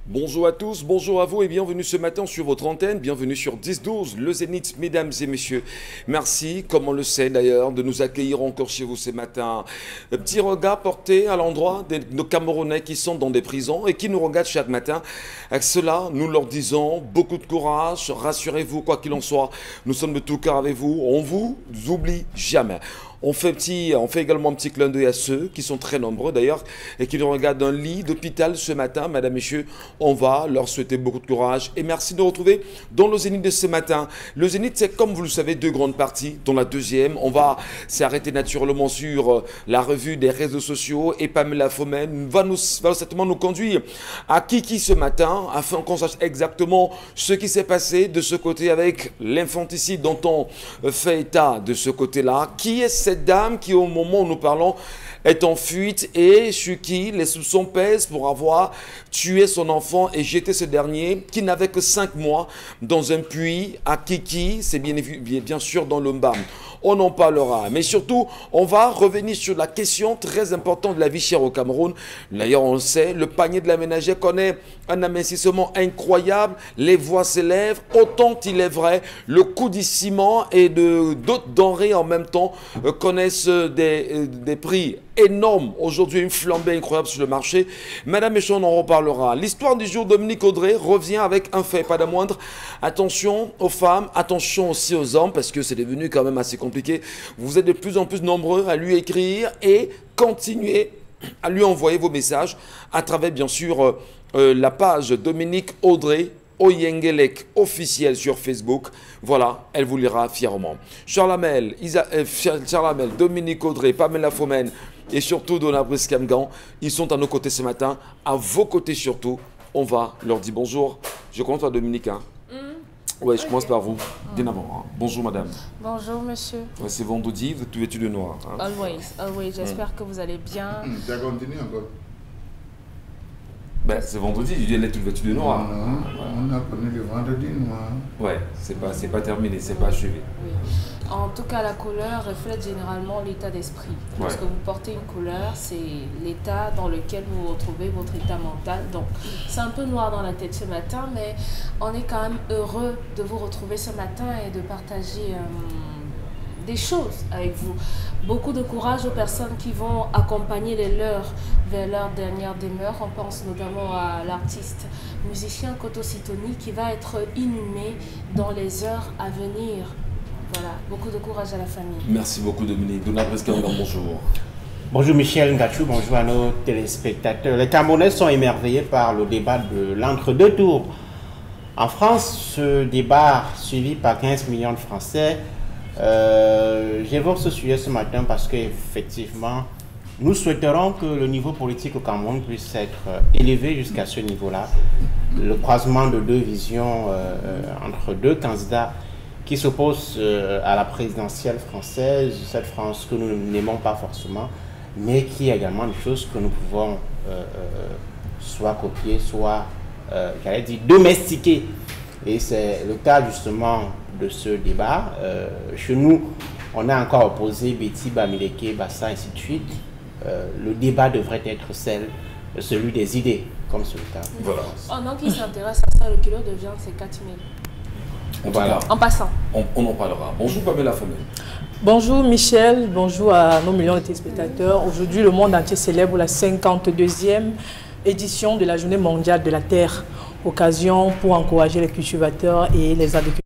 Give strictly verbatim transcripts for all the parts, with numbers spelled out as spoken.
Bonjour à tous, bonjour à vous et bienvenue ce matin sur votre antenne, bienvenue sur dix douze, le Zénith, mesdames et messieurs. Merci, comme on le sait d'ailleurs, de nous accueillir encore chez vous ce matin. Un petit regard porté à l'endroit de nos Camerounais qui sont dans des prisons et qui nous regardent chaque matin. Avec cela, nous leur disons beaucoup de courage, rassurez-vous, quoi qu'il en soit, nous sommes de tout cœur avec vous, on vous oublie jamais. On fait, petit, on fait également un petit clin d'œil à ceux qui sont très nombreux d'ailleurs et qui nous regardent d'un lit d'hôpital ce matin. Mesdames, Messieurs, on va leur souhaiter beaucoup de courage et merci de nous retrouver dans le Zénith de ce matin. Le Zénith, c'est comme vous le savez, deux grandes parties. Dans la deuxième, on va s'arrêter naturellement sur la revue des réseaux sociaux et Pamela Fomen va, nous, va certainement nous conduire à Kiki ce matin afin qu'on sache exactement ce qui s'est passé de ce côté avec l'infanticide dont on fait état de ce côté-là. Qui est cette dame qui, au moment où nous parlons, est en fuite et sur qui les soupçons pèsent pour avoir tué son enfant et jeté ce dernier, qui n'avait que cinq mois, dans un puits à Kiki, c'est bien, bien sûr dans le Mbam. On en parlera. Mais surtout, on va revenir sur la question très importante de la vie chère au Cameroun. D'ailleurs, on le sait, le panier de la ménagère connaît un amincissement incroyable. Les voix s'élèvent. Autant il est vrai, le coût du ciment et de d'autres denrées en même temps euh, connaissent des, euh, des prix énormes. Aujourd'hui, une flambée incroyable sur le marché. Madame Méchon, on en reparlera. L'histoire du jour, Dominique Audrey revient avec un fait, pas de moindre. Attention aux femmes, attention aussi aux hommes, parce que c'est devenu quand même assez compliqué. Vous êtes de plus en plus nombreux à lui écrire et continuer à lui envoyer vos messages à travers, bien sûr, euh, euh, la page Dominique Audrey Oyengelek officiel sur Facebook. Voilà, elle vous lira fièrement. Charles Hamel, Isa, euh, Charles Hamel, Dominique Audrey, Pamela Fomen et surtout Donna Briskamgan, ils sont à nos côtés ce matin, à vos côtés surtout. On va leur dire bonjour. Je commence par Dominique. Hein. Mm. Oui, je okay. commence par vous. Bien avant. Hein. Bonjour madame. Bonjour monsieur. Ouais, c'est vendredi, vous êtes vêtu de noir. Hein. Always, always. J'espère mm. que vous allez bien. Tu as continué encore? Ben, c'est vendredi, je dis elle est toute vêtue de noir. Non, non, voilà. On a connu le vendredi noir. Ouais, c'est pas, c'est pas terminé, c'est pas achevé. Oui. En tout cas, la couleur reflète généralement l'état d'esprit. Ouais. Lorsque vous portez une couleur, c'est l'état dans lequel vous retrouvez votre état mental. Donc, c'est un peu noir dans la tête ce matin, mais on est quand même heureux de vous retrouver ce matin et de partager euh, des choses avec vous. Beaucoup de courage aux personnes qui vont accompagner les leurs vers leur dernière demeure. On pense notamment à l'artiste musicien Koto Sitoni qui va être inhumé dans les heures à venir. Voilà, beaucoup de courage à la famille. Merci beaucoup Dominique. Donna Briskamgan, bonjour. Bonjour Michel Ngachou, bonjour à nos téléspectateurs. Les Camerounais sont émerveillés par le débat de l'entre-deux tours. En France, ce débat suivi par quinze millions de Français, euh, j'évoque ce sujet ce matin parce qu'effectivement, nous souhaiterons que le niveau politique au Cameroun puisse être élevé jusqu'à ce niveau-là. Le croisement de deux visions euh, entre deux candidats qui s'opposent euh, à la présidentielle française, cette France que nous n'aimons pas forcément, mais qui est également une chose que nous pouvons euh, euh, soit copier, soit, euh, j'allais dire, domestiquer. Et c'est le cas justement de ce débat. Euh, chez nous, on a encore opposé Betty, Bamileke, Bassa, ainsi de suite. Euh, le débat devrait être celle, celui des idées, comme c'est le cas. Voilà. Pendant qui s'intéresse à ça, le kilo de viande, c'est quatre mille. On, voilà. En passant. On, on en parlera. Bonjour Pamela Fomen. Bonjour Michel, bonjour à nos millions de téléspectateurs. Aujourd'hui, le monde entier célèbre la cinquante-deuxième édition de la Journée mondiale de la Terre. Occasion pour encourager les cultivateurs et les agriculteurs.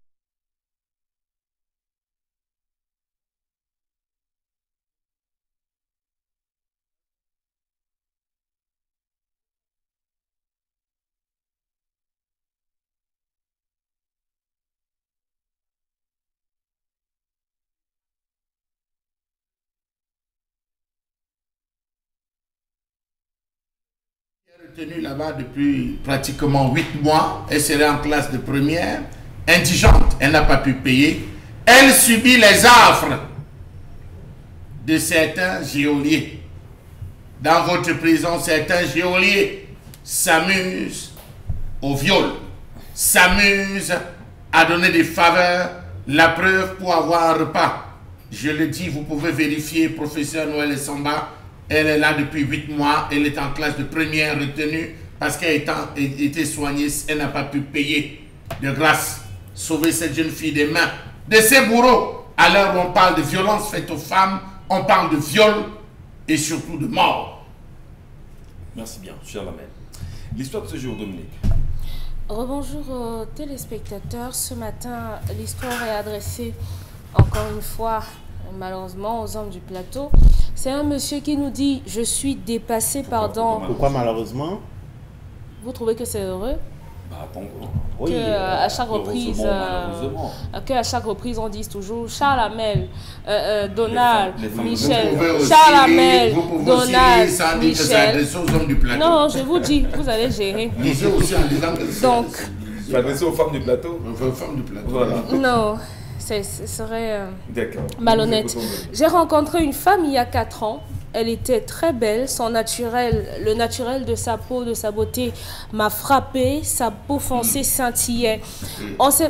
Tenue là-bas depuis pratiquement huit mois, elle serait en classe de première, indigente, elle n'a pas pu payer, elle subit les affres de certains geôliers. Dans votre prison, certains geôliers s'amusent au viol, s'amusent à donner des faveurs, la preuve pour avoir un repas. Je le dis, vous pouvez vérifier, professeur Noël Samba. Elle est là depuis huit mois, elle est en classe de première retenue parce qu'elle était soignée, elle n'a pas pu payer de grâce, sauver cette jeune fille des mains de ses bourreaux. À l'heure où on parle de violence faite aux femmes, on parle de viol et surtout de mort. Merci bien, cher Lamel. L'histoire de ce jour, Dominique. Rebonjour aux téléspectateurs. Ce matin, l'histoire est adressée encore une fois, malheureusement, aux hommes du plateau. C'est un monsieur qui nous dit « Je suis dépassé, pardon. » Pourquoi malheureusement? Vous trouvez que c'est heureux? Bah, attends. Que Oui, euh, à chaque reprise, euh, que à chaque reprise on dise toujours Charles Hamel, euh, euh, Donald, Les femmes, Michel, Vous Charles Hamel, vous pouvez Donald, aussi sans dire que c'est Michel. adressé aux hommes du plateau. Non, je vous dis, vous allez gérer. Lisez aussi en disant que c'est Donc, Tu vas adresser aux femmes du plateau. aux femmes du plateau. Voilà. non, ce serait euh, D'accord. malhonnête. Nous écoutons. J'ai rencontré une femme il y a quatre ans. Elle était très belle, son naturel, le naturel de sa peau, de sa beauté m'a frappée, sa peau foncée scintillait. On s'est,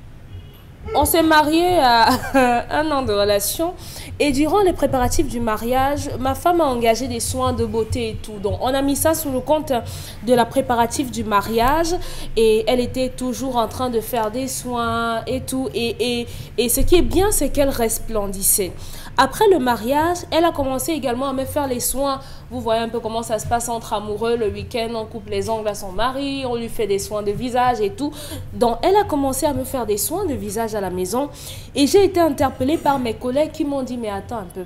on s'est mariés à un an de relation et durant les préparatifs du mariage, ma femme a engagé des soins de beauté et tout. Donc on a mis ça sous le compte de la préparatif du mariage et elle était toujours en train de faire des soins et tout. Et, et, et ce qui est bien, c'est qu'elle resplendissait. Après le mariage, elle a commencé également à me faire les soins. Vous voyez un peu comment ça se passe entre amoureux. Le week-end, on coupe les ongles à son mari, on lui fait des soins de visage et tout. Donc, elle a commencé à me faire des soins de visage à la maison. Et j'ai été interpellée par mes collègues qui m'ont dit, mais attends un peu,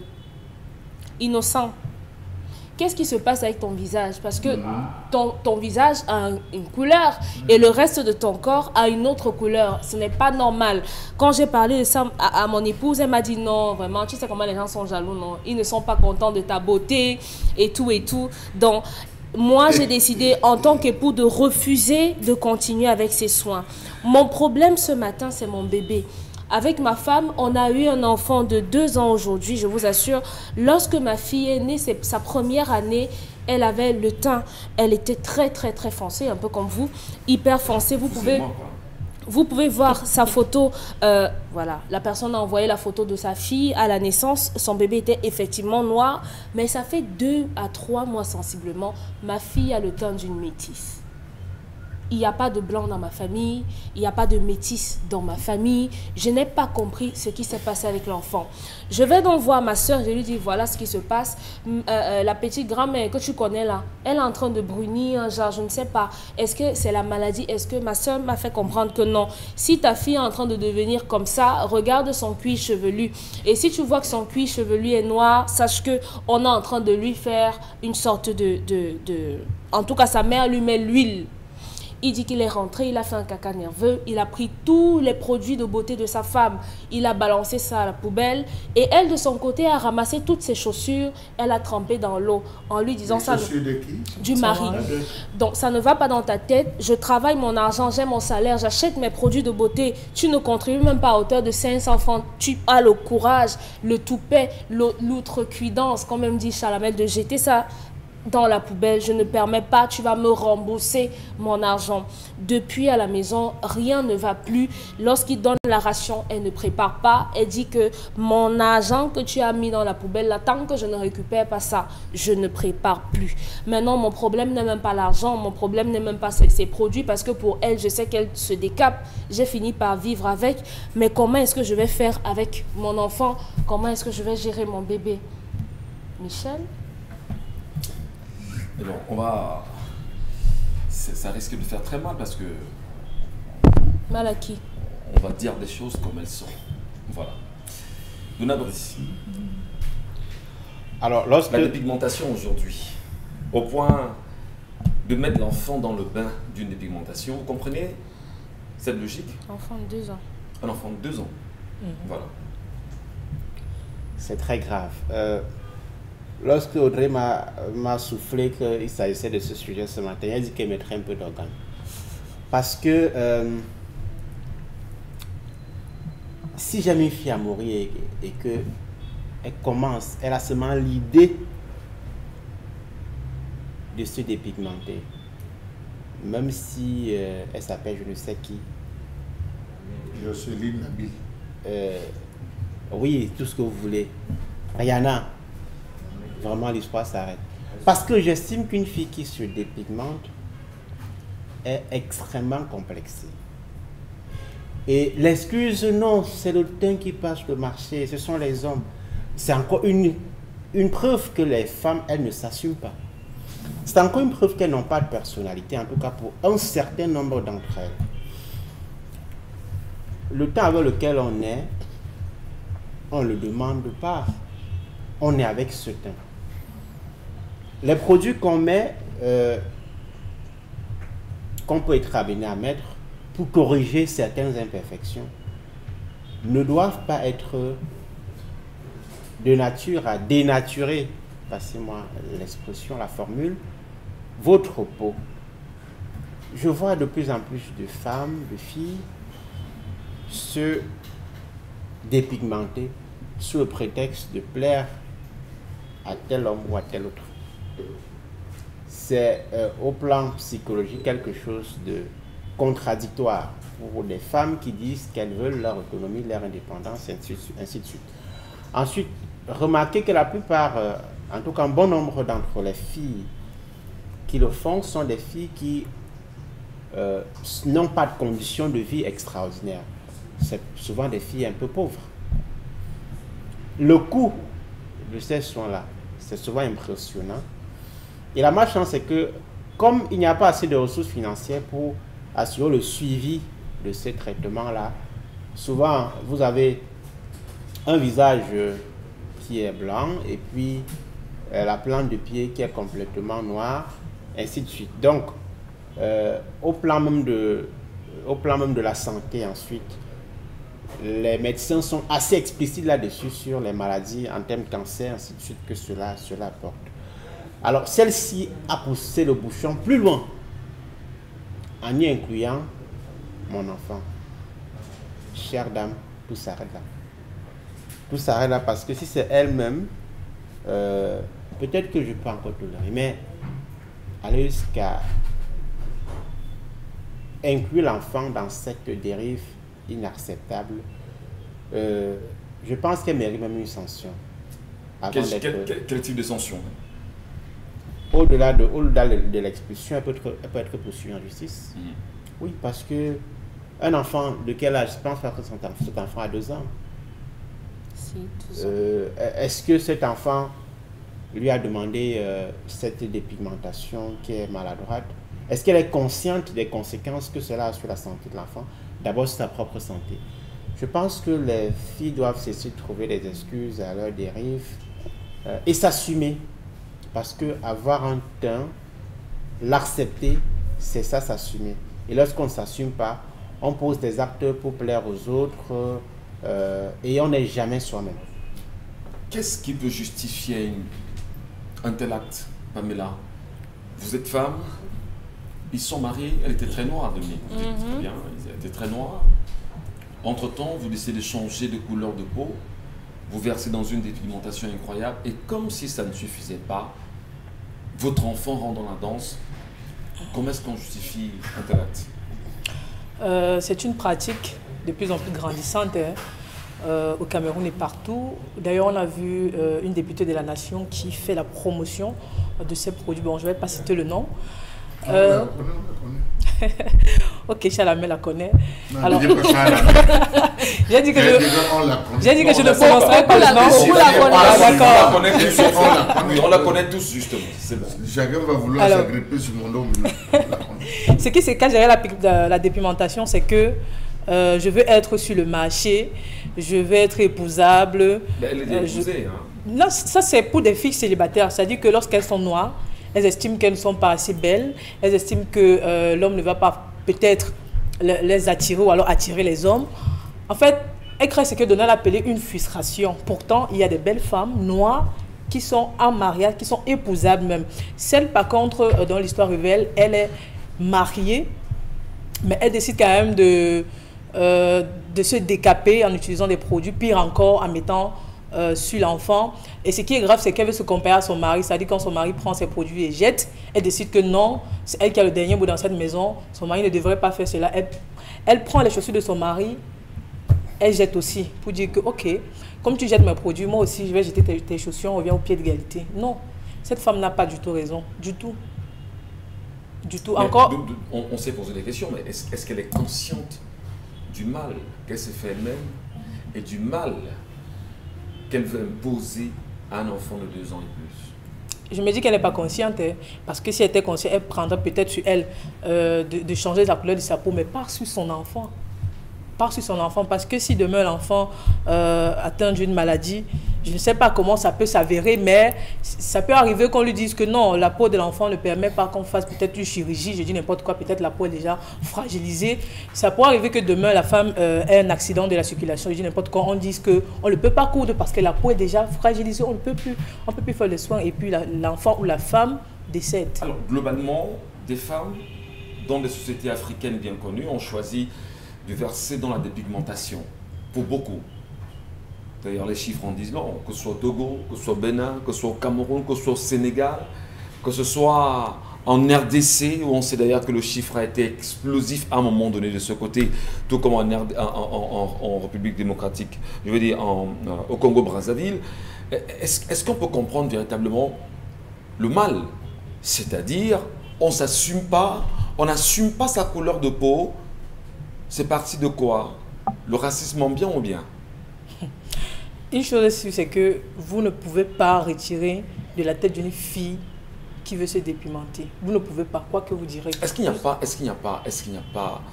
innocent, qu'est-ce qui se passe avec ton visage? Parce que ton, ton visage a un, une couleur et le reste de ton corps a une autre couleur. Ce n'est pas normal. Quand j'ai parlé de ça à, à mon épouse, elle m'a dit non, vraiment, tu sais comment les gens sont jaloux, non? Ils ne sont pas contents de ta beauté et tout et tout. Donc, moi, j'ai décidé en tant qu'époux de refuser de continuer avec ces soins. Mon problème ce matin, c'est mon bébé. Avec ma femme, on a eu un enfant de deux ans aujourd'hui, je vous assure. Lorsque ma fille est née, c'est sa première année, elle avait le teint. Elle était très, très, très foncée, un peu comme vous, hyper foncée. Vous pouvez, vous pouvez voir sa photo. Euh, voilà, la personne a envoyé la photo de sa fille à la naissance. Son bébé était effectivement noir, mais ça fait deux à trois mois sensiblement. Ma fille a le teint d'une métisse. Il n'y a pas de blanc dans ma famille, il n'y a pas de métis dans ma famille. Je n'ai pas compris ce qui s'est passé avec l'enfant. Je vais donc voir ma soeur, je lui dis voilà ce qui se passe. Euh, euh, la petite grand-mère que tu connais là, elle est en train de brunir, genre je ne sais pas. Est-ce que c'est la maladie? Est-ce que ma soeur m'a fait comprendre que non? Si ta fille est en train de devenir comme ça, regarde son cuir chevelu. Et si tu vois que son cuir chevelu est noir, sache qu'on est en train de lui faire une sorte de... de, de... En tout cas, sa mère lui met l'huile. Il dit qu'il est rentré, il a fait un caca nerveux, il a pris tous les produits de beauté de sa femme, il a balancé ça à la poubelle et elle de son côté a ramassé toutes ses chaussures, elle a trempé dans l'eau en lui disant Les ça chaussures de qui? du mari. Donc ça ne va pas dans ta tête, je travaille mon argent, j'ai mon salaire, j'achète mes produits de beauté, tu ne contribues même pas à hauteur de cinq cents francs, tu as le courage, le toupet, l'outrecuidance, comme même dit Chalamel, de jeter ça dans la poubelle, je ne permets pas, tu vas me rembourser mon argent. Depuis à la maison, rien ne va plus. Lorsqu'il donne la ration, elle ne prépare pas. Elle dit que mon argent que tu as mis dans la poubelle, là, tant que je ne récupère pas ça, je ne prépare plus. Maintenant, mon problème n'est même pas l'argent, mon problème n'est même pas ces, ces produits, parce que pour elle, je sais qu'elle se décape. J'ai fini par vivre avec. Mais comment est-ce que je vais faire avec mon enfant? Comment est-ce que je vais gérer mon bébé? Michel? Et bon, on va... Ça risque de faire très mal parce que... Mal à qui? On va dire des choses comme elles sont. Voilà. Donna Brice. Alors, lorsque... La dépigmentation aujourd'hui, au point de mettre l'enfant dans le bain d'une dépigmentation, vous comprenez cette logique? Enfant de deux ans. Un enfant de deux ans. Mmh. Voilà. C'est très grave. Euh... Lorsque Audrey m'a soufflé qu'il s'agissait de ce sujet ce matin, elle a dit qu'elle mettrait un peu d'organe. Parce que euh, si jamais une fille a mourir et, et qu'elle commence, elle a seulement l'idée de se dépigmenter, même si euh, elle s'appelle je ne sais qui. Jocelyne Nabil. Euh, oui, tout ce que vous voulez. Rihanna. Vraiment, l'histoire s'arrête. Parce que j'estime qu'une fille qui se dépigmente est extrêmement complexée. Et l'excuse, non, c'est le temps qui passe le marché, ce sont les hommes. C'est encore une, une preuve que les femmes, elles ne s'assument pas. C'est encore une preuve qu'elles n'ont pas de personnalité, en tout cas pour un certain nombre d'entre elles. Le temps avec lequel on est, on ne le demande pas. On est avec ce temps. Les produits qu'on met, euh, qu'on peut être amené à mettre pour corriger certaines imperfections, ne doivent pas être de nature à dénaturer, passez-moi l'expression, la formule, votre peau. Je vois de plus en plus de femmes, de filles, se dépigmenter sous le prétexte de plaire à tel homme ou à tel autre. C'est euh, au plan psychologique quelque chose de contradictoire pour des femmes qui disent qu'elles veulent leur autonomie, leur indépendance, ainsi de suite. Ainsi de suite. Ensuite, remarquez que la plupart, euh, en tout cas un bon nombre d'entre les filles qui le font, sont des filles qui euh, n'ont pas de conditions de vie extraordinaires. C'est souvent des filles un peu pauvres. Le coût de ces soins-là, c'est souvent impressionnant. Et la malchance, c'est que comme il n'y a pas assez de ressources financières pour assurer le suivi de ces traitements-là, souvent vous avez un visage qui est blanc et puis euh, la plante de pied qui est complètement noire, ainsi de suite. Donc, euh, au plan même de, au plan même de la santé ensuite, les médecins sont assez explicites là-dessus sur les maladies en termes de cancer, ainsi de suite, que cela, cela apporte. Alors, celle-ci a poussé le bouchon plus loin, en y incluant mon enfant. Chère dame, tout s'arrête là. Tout s'arrête là parce que si c'est elle-même, euh, peut-être que je peux encore tolérer, mais aller jusqu'à inclure l'enfant dans cette dérive inacceptable, euh, je pense qu'elle mérite même une sanction. Quel, quel, quel, quel type de sanction? Au-delà de, au-delà de l'expulsion, elle peut être, elle peut être poursuivie en justice. Mmh. Oui, parce que un enfant, de quel âge? Je pense que cet enfant a deux ans. Si, deux ans. Euh, est-ce que cet enfant lui a demandé euh, cette dépigmentation qui est maladroite? Est-ce qu'elle est consciente des conséquences que cela a sur la santé de l'enfant? D'abord, sur sa propre santé. Je pense que les filles doivent cesser de trouver des excuses à leur dérive euh, et s'assumer. Parce que avoir un teint, l'accepter, c'est ça, s'assumer. Et lorsqu'on ne s'assume pas, on pose des actes pour plaire aux autres euh, et on n'est jamais soi-même. Qu'est-ce qui peut justifier une, un tel acte, Pamela? Vous êtes femme, ils sont mariés, elle était très noire, Dominique, vous dites mm-hmm. très bien, elle était très noire. Entre-temps, vous décidez de changer de couleur de peau, vous versez dans une dépigmentation incroyable, et comme si ça ne suffisait pas, votre enfant rentre dans la danse. Comment est-ce qu'on justifie un tel acte? euh, C'est une pratique de plus en plus grandissante hein, euh, au Cameroun et partout. D'ailleurs, on a vu euh, une députée de la Nation qui fait la promotion de ces produits. Bon, je ne vais pas citer le nom. Euh... Ok, Chalamé la connaît. Non, alors, j'ai dit que je, j'ai dit que je ne prononcerai pas le nom. On la connaît. On la connaît tous justement. C'est bon. Chacun va vouloir s'agripper sur mon nom. Ce qui s'est caché derrière la, la dépigmentation, c'est que euh, je veux être sur le marché, je veux être épousable. Ben, elle est épousée, euh, je... hein. Non, ça c'est pour des filles célibataires. C'est-à-dire que lorsqu'elles sont noires, elles estiment qu'elles ne sont pas assez belles, elles estiment que euh, l'homme ne va pas peut-être les attirer ou alors attirer les hommes. En fait, elles créent ce que Donald appelait une frustration. Pourtant, il y a des belles femmes noires qui sont en mariage, qui sont épousables même. Celle, par contre, euh, dont l'histoire révèle, elle est mariée, mais elle décide quand même de, euh, de se décaper en utilisant des produits, pire encore en mettant euh, sur l'enfant. Et ce qui est grave, c'est qu'elle veut se comparer à son mari. C'est-à-dire quand son mari prend ses produits et jette, elle décide que non, c'est elle qui a le dernier mot dans cette maison. Son mari ne devrait pas faire cela. Elle, elle prend les chaussures de son mari, elle jette aussi pour dire que, ok, comme tu jettes mes produits, moi aussi je vais jeter tes, tes chaussures, on revient au pied d'égalité. Non, cette femme n'a pas du tout raison, du tout. du tout. Mais Encore... de, de, on, on s'est posé des questions, mais est-ce est-ce qu'elle est consciente du mal qu'elle s'est fait elle-même et du mal qu'elle veut imposer à un enfant de deux ans et plus? Je me dis qu'elle n'est pas consciente, hein, parce que si elle était consciente, elle prendrait peut-être sur elle euh, de, de changer la couleur de sa peau, mais pas sur son enfant. Pas sur son enfant, parce que si demain l'enfant euh, atteint d'une maladie, je ne sais pas comment ça peut s'avérer, mais ça peut arriver qu'on lui dise que non, la peau de l'enfant ne permet pas qu'on fasse peut-être une chirurgie, je dis n'importe quoi, peut-être la peau est déjà fragilisée. Ça pourrait arriver que demain la femme euh, ait un accident de la circulation, je dis n'importe quoi, on dise qu'on ne peut pas coudre parce que la peau est déjà fragilisée, on ne peut plus, on peut plus faire les soins et puis l'enfant ou la femme décède. Alors globalement, des femmes dans des sociétés africaines bien connues ont choisi de verser dans la dépigmentation, pour beaucoup. D'ailleurs, les chiffres en disent long, que ce soit au Togo, que ce soit au Bénin, que ce soit au Cameroun, que ce soit au Sénégal, que ce soit en R D C, où on sait d'ailleurs que le chiffre a été explosif à un moment donné de ce côté, tout comme en, en, en, en République démocratique, je veux dire en, au Congo-Brazzaville. Est-ce est-ce qu'on peut comprendre véritablement le mal? C'est-à-dire, on ne s'assume pas, on n'assume pas sa couleur de peau. C'est parti de quoi? Le racisme en bien ou bien? Une chose est sûre, c'est que vous ne pouvez pas retirer de la tête d'une fille qui veut se dépimenter. Vous ne pouvez pas, quoi que vous direz. Est-ce qu'il n'y a pas, est-ce qu'il n'y a pas, est-ce qu'il n'y a pas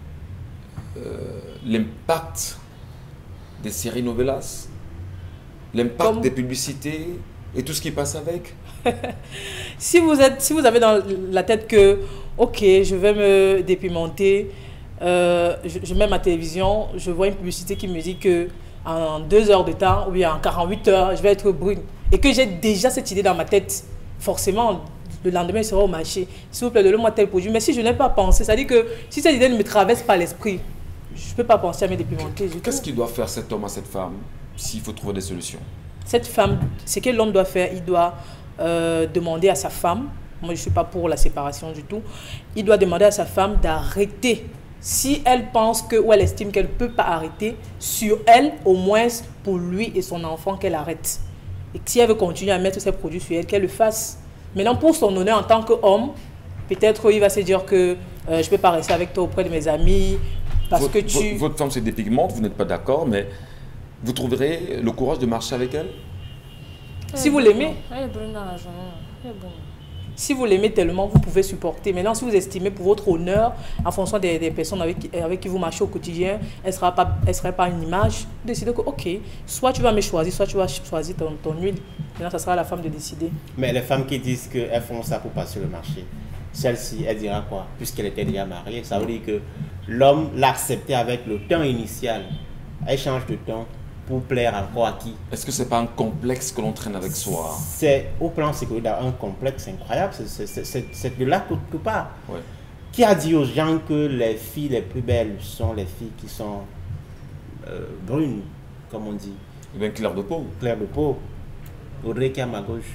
euh, l'impact des séries novelas, l'impact Comme... des publicités et tout ce qui passe avec? si, vous êtes, si vous avez dans la tête que, ok, je vais me dépimenter, Euh, je, je mets ma télévision, je vois une publicité qui me dit que en deux heures de temps ou bien en quarante-huit heures, je vais être brune. Et que j'ai déjà cette idée dans ma tête, forcément, le lendemain, il sera au marché. S'il vous plaît, donnez-moi tel produit. Mais si je n'ai pas pensé, c'est-à-dire que si cette idée ne me traverse pas l'esprit, je ne peux pas penser à me dépimenter. Qu'est-ce qu'il doit faire cet homme à cette femme s'il faut trouver des solutions? Cette femme, ce que l'homme doit faire, il doit euh, demander à sa femme, moi je ne suis pas pour la séparation du tout, il doit demander à sa femme d'arrêter. Si elle pense que, ou elle estime qu'elle ne peut pas arrêter, sur elle, au moins pour lui et son enfant, qu'elle arrête. Et si elle veut continuer à mettre ses produits sur elle, qu'elle le fasse. Maintenant, pour son honneur en tant qu'homme, peut-être il va se dire que euh, je ne peux pas rester avec toi auprès de mes amis, parce votre, que tu... Votre, votre femme se dépigmente, vous n'êtes pas d'accord, mais vous trouverez le courage de marcher avec elle? Si vous l'aimez. Elle est brune dans la journée. Elle est brune. Si vous l'aimez tellement, vous pouvez supporter. Maintenant, si vous estimez pour votre honneur, en fonction des, des personnes avec, avec qui vous marchez au quotidien, elle ne sera pas, elle sera pas une image, décidez que, ok, soit tu vas me choisir, soit tu vas choisir ton, ton huile. Maintenant, ça sera à la femme de décider. Mais les femmes qui disent qu'elles font ça pour passer le marché, celle-ci, elle dira quoi? Puisqu'elle était déjà mariée, ça veut dire que l'homme l'a accepté avec le temps initial. Elle change de temps pour plaire encore à qui? Est-ce que ce n'est pas un complexe que l'on traîne avec soi? C'est au plan sécuritaire un complexe incroyable, c'est de là quelque part. Ouais. Qui a dit aux gens que les filles les plus belles sont les filles qui sont euh, brunes, comme on dit? Eh bien, clair de peau. Clair de peau. Audrey qui est à ma gauche.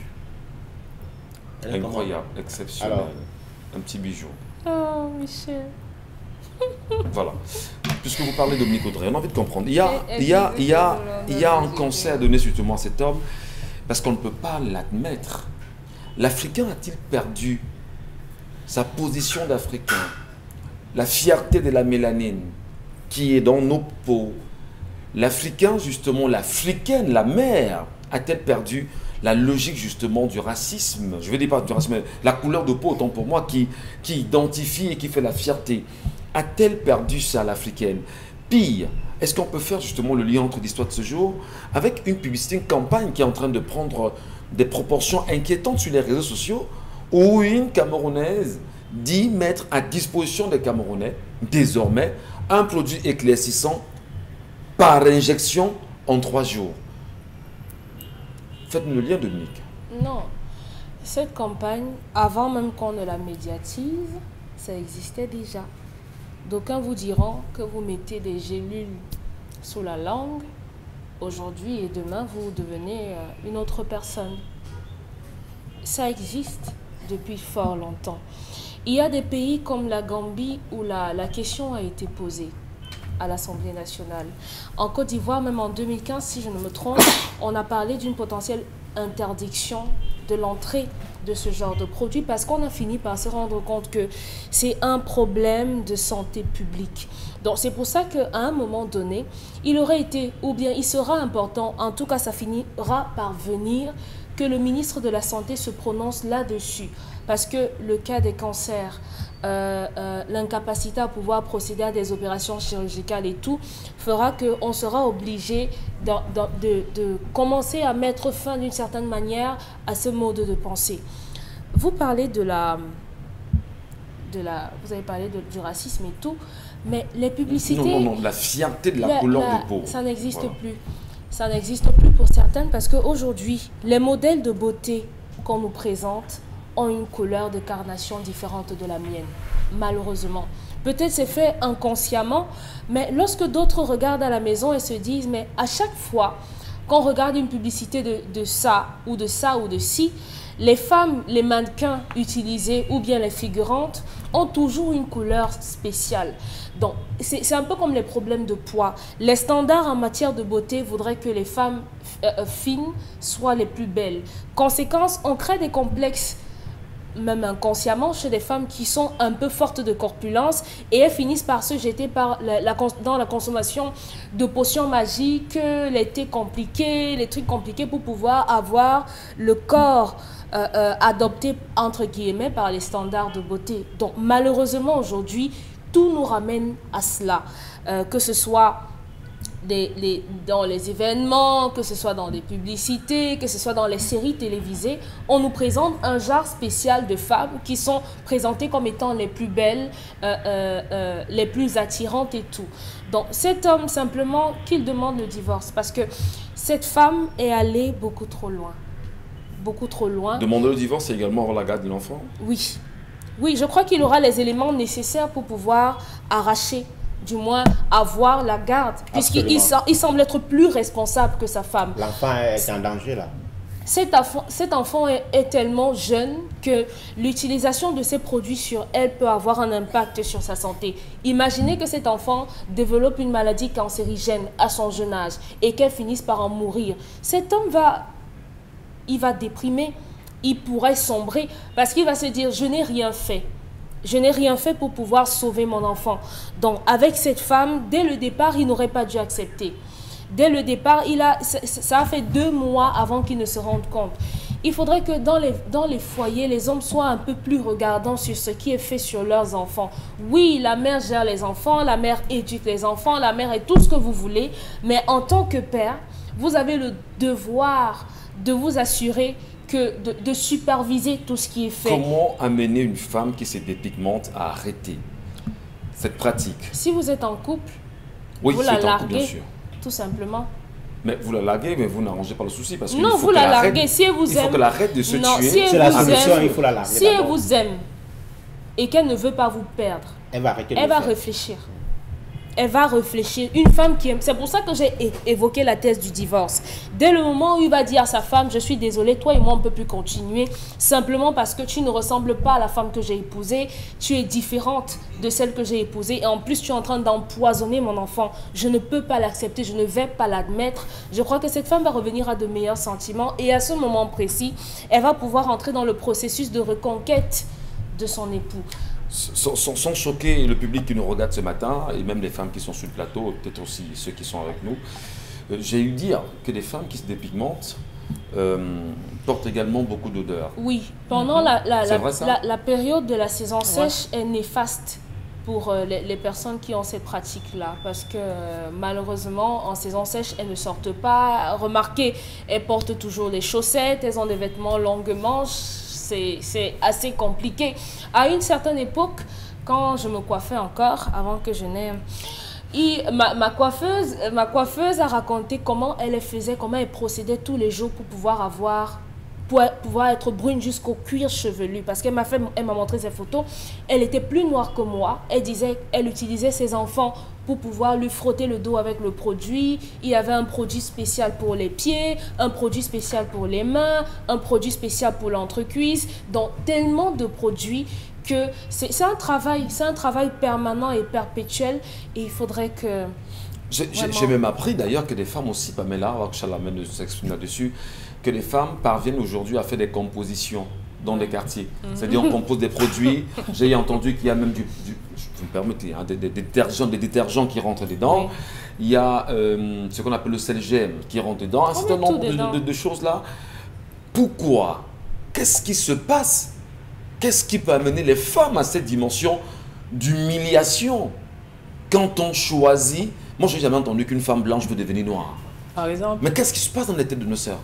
Elle incroyable, exceptionnel. Alors, un petit bijou. Oh, Michel. Voilà. Puisque vous parlez de Dominique Audrey, on a envie de comprendre. Il y a, il y a, il y a, il y a un conseil à donner justement à cet homme, parce qu'on ne peut pas l'admettre. L'Africain a-t-il perdu sa position d'Africain, la fierté de la mélanine qui est dans nos peaux? L'Africain, justement, l'Africaine, la mère, a-t-elle perdu la logique justement du racisme? Je ne veux dire pas du racisme, mais la couleur de peau, autant pour moi, qui, qui identifie et qui fait la fierté. A-t-elle perdu ça, l'Africaine? Pire, est-ce qu'on peut faire justement le lien entre l'histoire de ce jour avec une publicité, une campagne qui est en train de prendre des proportions inquiétantes sur les réseaux sociaux, où une Camerounaise dit mettre à disposition des Camerounais, désormais, un produit éclaircissant par injection en trois jours? Faites-nous le lien, Dominique. Non. Cette campagne, avant même qu'on ne la médiatise, ça existait déjà. D'aucuns vous diront que vous mettez des gélules sous la langue. Aujourd'hui et demain, vous devenez une autre personne. Ça existe depuis fort longtemps. Il y a des pays comme la Gambie où la, la question a été posée à l'Assemblée nationale. En Côte d'Ivoire, même en deux mille quinze, si je ne me trompe, on a parlé d'une potentielle interdiction de l'entrée de ce genre de produit parce qu'on a fini par se rendre compte que c'est un problème de santé publique. Donc c'est pour ça qu'à un moment donné, il aurait été, ou bien il sera important, en tout cas ça finira par venir, que le ministre de la Santé se prononce là-dessus. Parce que le cas des cancers, euh, euh, l'incapacité à pouvoir procéder à des opérations chirurgicales et tout, fera qu'on sera obligé de, de, de, de commencer à mettre fin d'une certaine manière à ce mode de pensée. Vous parlez de la... De la vous avez parlé de, du racisme et tout, mais les publicités... Non, non, non, la fierté de la, la couleur la, de peau. Ça n'existe voilà. plus. Ça n'existe plus pour certaines parce qu'aujourd'hui, les modèles de beauté qu'on nous présente ont une couleur de carnation différente de la mienne, malheureusement. Peut-être c'est fait inconsciemment, mais lorsque d'autres regardent à la maison et se disent, mais à chaque fois qu'on regarde une publicité de, de ça, ou de ça, ou de ci, les femmes, les mannequins utilisés ou bien les figurantes ont toujours une couleur spéciale. Donc, c'est un peu comme les problèmes de poids. Les standards en matière de beauté voudraient que les femmes euh, fines soient les plus belles. Conséquence, on crée des complexes, même inconsciemment, chez des femmes qui sont un peu fortes de corpulence et elles finissent par se jeter par la, la, dans la consommation de potions magiques, les thés compliqués, les trucs compliqués pour pouvoir avoir le corps euh, euh, adopté, entre guillemets, par les standards de beauté. Donc, malheureusement, aujourd'hui, tout nous ramène à cela, euh, que ce soit des, les, dans les événements, que ce soit dans les publicités, que ce soit dans les séries télévisées, on nous présente un genre spécial de femmes qui sont présentées comme étant les plus belles, euh, euh, euh, les plus attirantes et tout. Donc cet homme, simplement, qu'il demande le divorce, parce que cette femme est allée beaucoup trop loin. Beaucoup trop loin. Demander le divorce, c'est également avoir la garde de l'enfant? Oui. Oui, je crois qu'il aura les éléments nécessaires pour pouvoir arracher, du moins avoir la garde, puisqu'il il semble être plus responsable que sa femme. L'enfant est en danger là. Cet enfant, cet enfant est, est tellement jeune que l'utilisation de ces produits sur elle peut avoir un impact sur sa santé. Imaginez que cet enfant développe une maladie cancérigène à son jeune âge et qu'elle finisse par en mourir. Cet homme va, il va déprimer. Il pourrait sombrer parce qu'il va se dire, je n'ai rien fait. Je n'ai rien fait pour pouvoir sauver mon enfant. Donc, avec cette femme, dès le départ, il n'aurait pas dû accepter. Dès le départ, il a, ça a fait deux mois avant qu'il ne se rende compte. Il faudrait que dans les, dans les foyers, les hommes soient un peu plus regardants sur ce qui est fait sur leurs enfants. Oui, la mère gère les enfants, la mère éduque les enfants, la mère est tout ce que vous voulez. Mais en tant que père, vous avez le devoir de vous assurer que de, de superviser tout ce qui est fait. Comment amener une femme qui se dépigmente à arrêter cette pratique? Si vous êtes en couple, oui, vous la larguez, larguez, bien sûr. Tout simplement. Mais vous la larguez, mais vous n'arrangez pas le souci. Parce non, vous la larguez. Arrête, Si elle vous il aime, faut qu'elle arrête de se non, tuer. Si c'est la solution, il faut la larguer. Si elle vous aime et qu'elle ne veut pas vous perdre, elle va, arrêter de elle va faire. réfléchir. Elle va réfléchir. Une femme qui aime... C'est pour ça que j'ai évoqué la thèse du divorce. Dès le moment où il va dire à sa femme, je suis désolée, toi et moi, on ne peut plus continuer, simplement parce que tu ne ressembles pas à la femme que j'ai épousée, tu es différente de celle que j'ai épousée, et en plus, tu es en train d'empoisonner mon enfant. Je ne peux pas l'accepter, je ne vais pas l'admettre. Je crois que cette femme va revenir à de meilleurs sentiments, et à ce moment précis, elle va pouvoir entrer dans le processus de reconquête de son époux. Sans, sans, sans choquer le public qui nous regarde ce matin, et même les femmes qui sont sur le plateau, peut-être aussi ceux qui sont avec nous, euh, j'ai eu dire que les femmes qui se dépigmentent euh, portent également beaucoup d'odeur. Oui, pendant mm-hmm. la, la, la, vrai, ça la, la période de la saison ouais. sèche est néfaste pour euh, les, les personnes qui ont cette pratique-là, parce que euh, malheureusement, en saison sèche, elles ne sortent pas. Remarquez, elles portent toujours les chaussettes, elles ont des vêtements longues manches. C'est assez compliqué. À une certaine époque, quand je me coiffais encore, avant que je n'aie... Ma, ma, coiffeuse, ma coiffeuse a raconté comment elle faisait, comment elle procédait tous les jours pour pouvoir avoir... pour pouvoir être brune jusqu'au cuir chevelu. Parce qu'elle m'a fait, elle m'a montré ses photos. Elle était plus noire que moi. Elle disait, elle utilisait ses enfants pour pouvoir lui frotter le dos avec le produit. Il y avait un produit spécial pour les pieds, un produit spécial pour les mains, un produit spécial pour l'entrecuisse. Donc, tellement de produits que c'est un travail, c'est un travail permanent et perpétuel. Et il faudrait que... J'ai même appris d'ailleurs que des femmes aussi, Pamela, alors que Chalamène s'exprime là-dessus, que les femmes parviennent aujourd'hui à faire des compositions dans les quartiers. Mm-hmm. C'est-à-dire on compose des produits. J'ai entendu qu'il y a même du, du je me permettez, hein, des, des, des, détergents, des détergents qui rentrent dedans. Oui. Il y a euh, ce qu'on appelle le sel gemme qui rentre dedans. Un certain nombre de, de, de choses là. Pourquoi? Qu'est-ce qui se passe? Qu'est-ce qui peut amener les femmes à cette dimension d'humiliation quand on choisit? Moi, je n'ai jamais entendu qu'une femme blanche veut devenir noire. Par exemple. Mais qu'est-ce qui se passe dans les têtes de nos sœurs?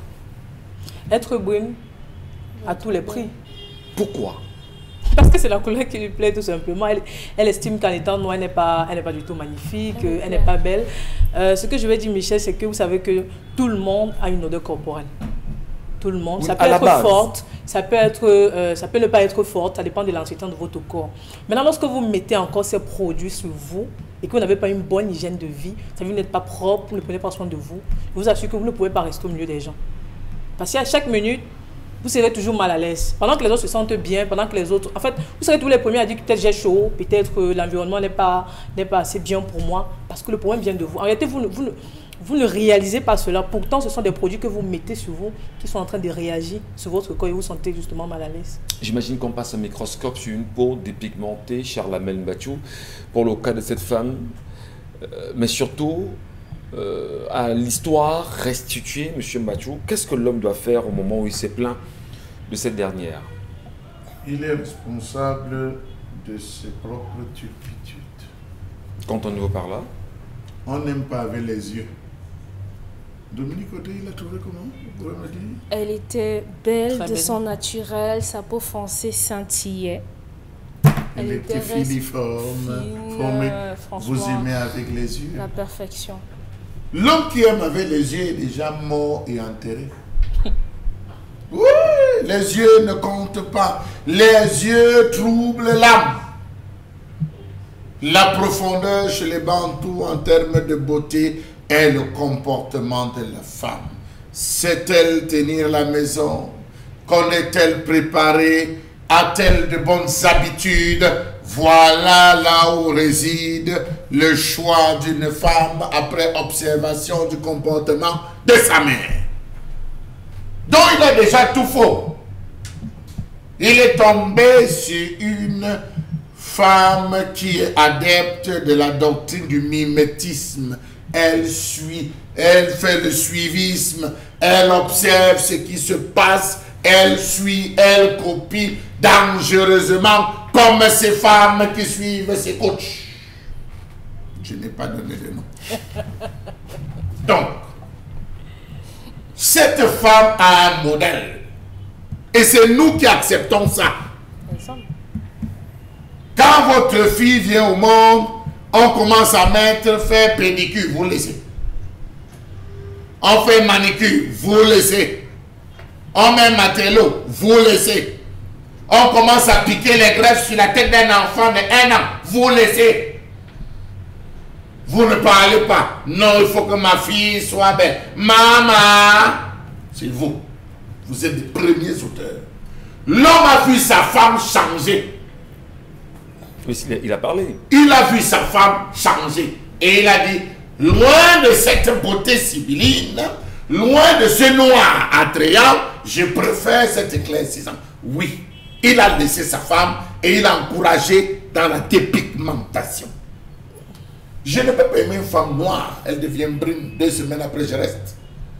Être brune à tous les prix. Pourquoi? Parce que c'est la couleur qui lui plaît tout simplement. Elle, elle estime qu'en étant noire, elle n'est pas, elle n'est pas du tout magnifique, elle, elle n'est pas belle. Euh, ce que je veux dire, Michel, c'est que vous savez que tout le monde a une odeur corporelle. Tout le monde. Oui, ça peut être forte, ça peut, être, euh, ça peut ne pas être forte, ça dépend de l'entretien de votre corps. Maintenant, lorsque vous mettez encore ces produits sur vous et que vous n'avez pas une bonne hygiène de vie, ça veut dire que vous n'êtes pas propre, vous ne prenez pas soin de vous, je vous assure que vous ne pouvez pas rester au milieu des gens. Parce qu'à chaque minute, vous serez toujours mal à l'aise. Pendant que les autres se sentent bien, pendant que les autres... En fait, vous serez tous les premiers à dire que peut-être j'ai chaud, peut-être que l'environnement n'est pas, n'est pas assez bien pour moi, parce que le problème vient de vous. En réalité, vous, vous, vous ne réalisez pas cela. Pourtant, ce sont des produits que vous mettez sur vous qui sont en train de réagir sur votre corps et vous vous sentez justement mal à l'aise. J'imagine qu'on passe un microscope sur une peau dépigmentée, Charlamène Bathiou, pour le cas de cette femme, euh, mais surtout... Euh, à l'histoire restituée, M. Bathiou, qu'est-ce que l'homme doit faire au moment où il s'est plaint de cette dernière? Il est responsable de ses propres turpitudes. Qu'entendez-vous par là? On n'aime pas avec les yeux. Dominique Odé, il a trouvé comment? Vous pouvez me dire? Elle était belle, Très de belle. Son naturel, sa peau foncée scintillait. Elle, Elle était filiforme, formée. Vous aimez avec les yeux? La perfection. L'homme qui aime avec les yeux est déjà mort et enterré. Oui, les yeux ne comptent pas. Les yeux troublent l'âme. La profondeur chez les Bantous en termes de beauté est le comportement de la femme. Sait-elle tenir la maison? Connaît-elle préparer? A-t-elle de bonnes habitudes? Voilà là où réside le choix d'une femme après observation du comportement de sa mère. Donc il a déjà tout faux. Il est tombé sur une femme qui est adepte de la doctrine du mimétisme. Elle suit, elle fait le suivisme, elle observe ce qui se passe, elle suit, elle copie dangereusement comme ces femmes qui suivent ces coachs. Je n'ai pas donné de nom. Donc, cette femme a un modèle. Et c'est nous qui acceptons ça. Quand votre fille vient au monde, on commence à mettre, faire pédicure, vous laissez. On fait manicure, vous laissez. On met matelot, vous laissez. On commence à piquer les greffes sur la tête d'un enfant de un an, vous laissez. Vous ne parlez pas. Non, il faut que ma fille soit belle. Maman, c'est vous. Vous êtes les premiers auteurs. L'homme a vu sa femme changer. Mais il a parlé. Il a vu sa femme changer. Et il a dit, loin de cette beauté sibylline, loin de ce noir attrayant, je préfère cet éclaircissant. Oui, il a laissé sa femme et il a encouragé dans la dépigmentation. Je ne peux pas aimer une femme noire, elle devient brune, deux semaines après je reste.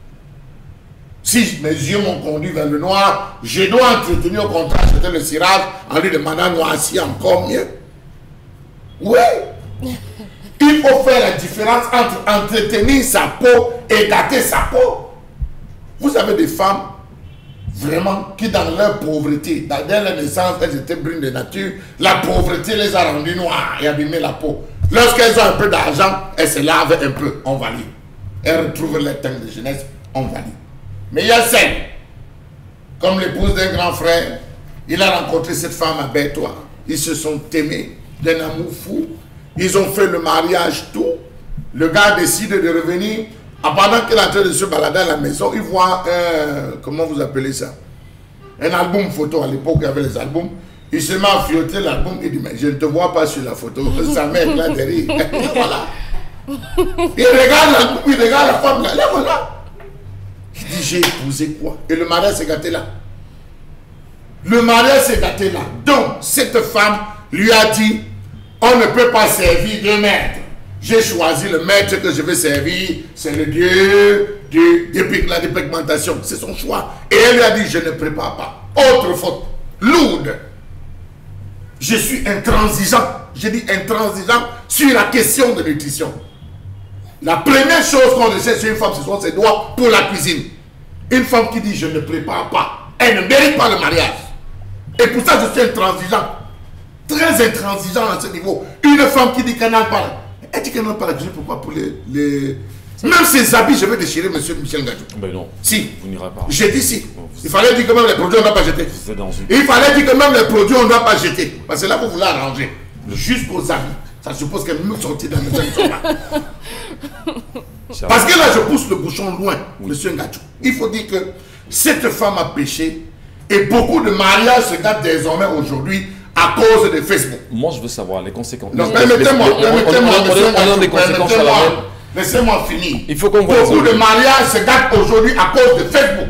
Si mes yeux m'ont conduit vers le noir, je dois entretenir au contraire le cirage en lui demandant noirci encore mieux. Oui, il faut faire la différence entre entretenir sa peau et gâter sa peau. Vous avez des femmes vraiment qui dans leur pauvreté, dans leur naissance, elles étaient brunes de nature, la pauvreté les a rendues noires et abîmé la peau. Lorsqu'elles ont un peu d'argent, elles se lavent un peu, on valide. Elles retrouvent leur teint de jeunesse, on valide. Mais il y a celle, comme l'épouse d'un grand frère, il a rencontré cette femme à Bertois. Ils se sont aimés d'un amour fou. Ils ont fait le mariage, tout. Le gars décide de revenir. Pendant qu'il est en train de se balader à la maison, il voit un, comment vous appelez ça? Un album photo. À l'époque, il y avait les albums. Il se met à fioter l'album. Il dit, mais je ne te vois pas sur la photo. Sa mère là derrière. Voilà. Il regarde la, il regarde la femme là, là voilà. Il dit j'ai épousé quoi? Et le mariage s'est gâté là. Le mariage s'est gâté là. Donc cette femme lui a dit on ne peut pas servir deux maîtres. J'ai choisi le maître que je vais servir, c'est le Dieu de, de la dépigmentation. C'est son choix. Et elle lui a dit je ne prépare pas. Autre faute, lourde. Je suis intransigeant. Je dis intransigeant sur la question de nutrition. La première chose qu'on recherche sur une femme, ce sont ses doigts pour la cuisine. Une femme qui dit je ne prépare pas, elle ne mérite pas le mariage. Et pour ça, je suis intransigeant. Très intransigeant à ce niveau. Une femme qui dit qu'elle n'a pas. Elle dit qu'elle n'a pas la cuisine. Pourquoi? Pour les. les... Même ses habits, je vais déchirer, monsieur Michel Gadjou. Ben non. Si. Vous n'irez pas. J'ai dit si. Bon, il fallait dire que même les produits, on ne doit pas jeter. Dans une... Il fallait dire que même les produits, on ne doit pas jeter. Parce que là, vous voulez arranger. Jusqu'aux habits. Ça suppose qu'elle me sortit dans les là. Parce que là, je pousse le bouchon loin, oui. Monsieur Gadjou. Il faut dire que cette femme a péché et beaucoup de mariages se gâtent désormais aujourd'hui à cause de Facebook. Moi, je veux savoir les conséquences. Non, permettez-moi, permettez-moi, monsieur Gadjou, permettez-moi, laissez-moi finir. Il faut qu'on voit. Beaucoup de mariages se gâtent aujourd'hui à cause de Facebook.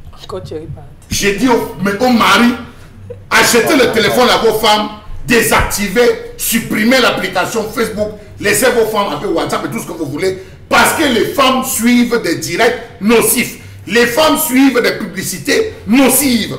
J'ai dit au, au mari, achetez le téléphone à vos femmes, désactivez, supprimez l'application Facebook, laissez vos femmes avec WhatsApp et tout ce que vous voulez, parce que les femmes suivent des directs nocifs. Les femmes suivent des publicités nocives.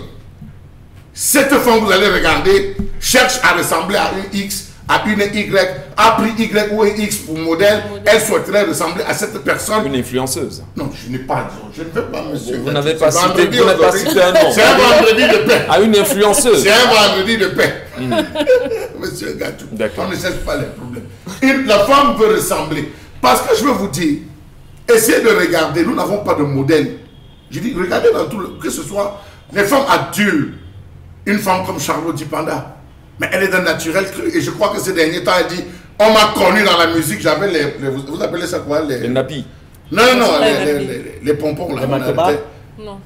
Cette femme, vous allez regarder, cherche à ressembler à une X, à une Y, a pris Y ou X pour modèle, elle souhaiterait ressembler à cette personne. Une influenceuse. Non, je n'ai pas dit, je ne veux pas, monsieur. Vous n'avez pas cité, vous n'avez pas cité un nom. C'est un vendredi de paix. À une influenceuse. C'est un vendredi de paix. Mmh. Monsieur Gadjou, on ne cherche pas les problèmes. Et la femme veut ressembler. Parce que je veux vous dire, essayez de regarder, nous n'avons pas de modèle. Je dis, regardez dans tout le, que ce soit les femmes adultes, une femme comme Charlotte Dipanda, mais elle est d'un naturel cru. Et je crois que ces derniers temps, elle dit, on m'a connu dans la musique, j'avais les, les vous, vous appelez ça quoi? Les, les nappies. Non, non, non, les, les, les, les pompons là. Les matebas. Non.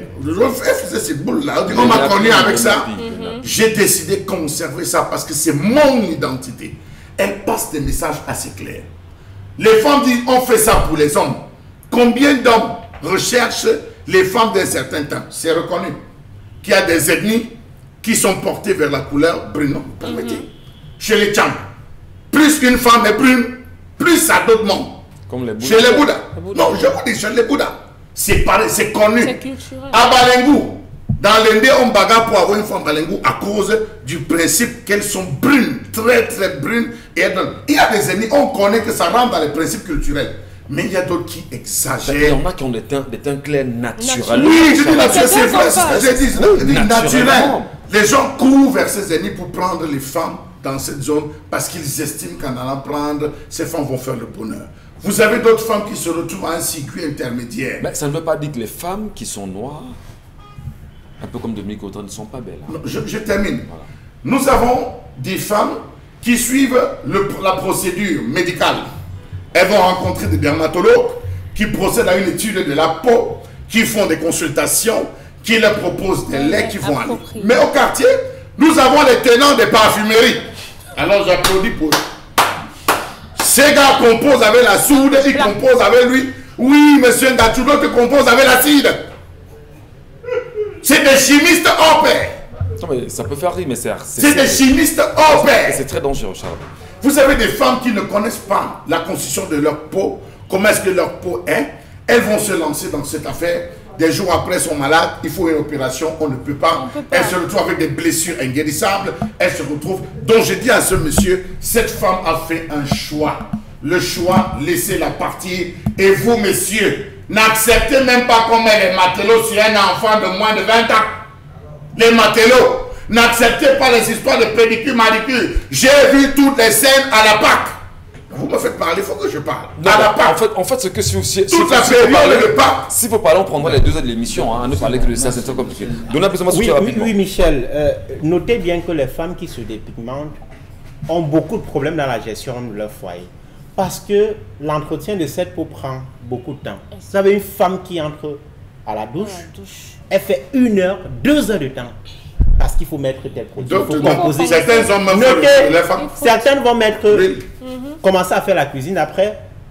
Je faisais ces boules là. On m'a connu avec ça. Mm-hmm. J'ai décidé de conserver ça parce que c'est mon identité. Elle passe des messages assez clairs. Les femmes disent, on fait ça pour les hommes. Combien d'hommes recherchent les femmes d'un certain temps? C'est reconnu qu'il y a des ethnies qui sont portées vers la couleur brune. Non, permettez. Mm-hmm. Chez les Tchang, plus une femme est brune, plus ça d'autres monde. Comme les Bouddhas. Chez les Bouddhas. Non, je vous dis, chez les Bouddhas. C'est pareil, c'est connu. C'est culturel. À Balengou, dans l'Indé, on bagarre pour avoir une femme Balengou à cause du principe qu'elles sont brunes, très très brunes. Et il y a des ennemis, on connaît que ça rentre dans les principes culturels. Mais il y a d'autres qui exagèrent. Il y en a qui ont des teints, des teints clairs naturels. Oui, je dis naturel, c'est vrai, c'est ce que j'ai dit. Oui, naturel. Les gens courent vers ces ennemis pour prendre les femmes dans cette zone parce qu'ils estiment qu'en allant prendre, ces femmes vont faire le bonheur. Vous avez d'autres femmes qui se retrouvent à un circuit intermédiaire. Mais ça ne veut pas dire que les femmes qui sont noires, un peu comme Dominique Autran, ne sont pas belles. Hein. Non, je, je termine. Voilà. Nous avons des femmes qui suivent le, la procédure médicale. Elles vont rencontrer des dermatologues qui procèdent à une étude de la peau, qui font des consultations, qui leur proposent des laits qui vont aller. Mais au quartier, nous avons les tenants des parfumeries. Alors j'applaudis pour eux. Ces gars composent avec la soude, ils composent avec lui. Oui, monsieur Gadjou, l'autre compose avec l'acide. C'est des chimistes hors pair. Non, mais ça peut faire rire, mais c'est... C'est des chimistes hors pair. C'est très dangereux, Charles. Vous avez des femmes qui ne connaissent pas la constitution de leur peau, comment est-ce que leur peau est. Elles vont se lancer dans cette affaire. Des jours après, elles sont malades, il faut une opération, on ne peut pas. Peut pas. Elles se retrouvent avec des blessures inguérissables. Elles se retrouvent... Donc j'ai dit à ce monsieur, cette femme a fait un choix. Le choix, laissez-la partir. Et vous, messieurs, n'acceptez même pas qu'on met les matelots sur un enfant de moins de vingt ans. Les matelots. N'acceptez pas les histoires de pédicure, manicure. J'ai vu toutes les scènes à la Pâque. Vous me faites parler, il faut que je parle. Non, à la Pâque. En fait, en fait, ce que si vous... Si, toute si, la si période de Pâque. S'il faut parler, on prendra les deux heures de l'émission. Hein, ne parler que de ça, c'est trop compliqué. Donnez un peu de oui, oui, oui, Michel. Euh, notez bien que les femmes qui se dépigmentent ont beaucoup de problèmes dans la gestion de leur foyer. Parce que l'entretien de cette peau prend beaucoup de temps. Vous avez une femme qui entre à la douche, la douche. Elle fait une heure, deux heures de temps. Parce qu'il faut mettre tel produit. Donc, il faut composer. Certaines, ont Notez, certaines vont mettre, oui. commencer à faire la cuisine après,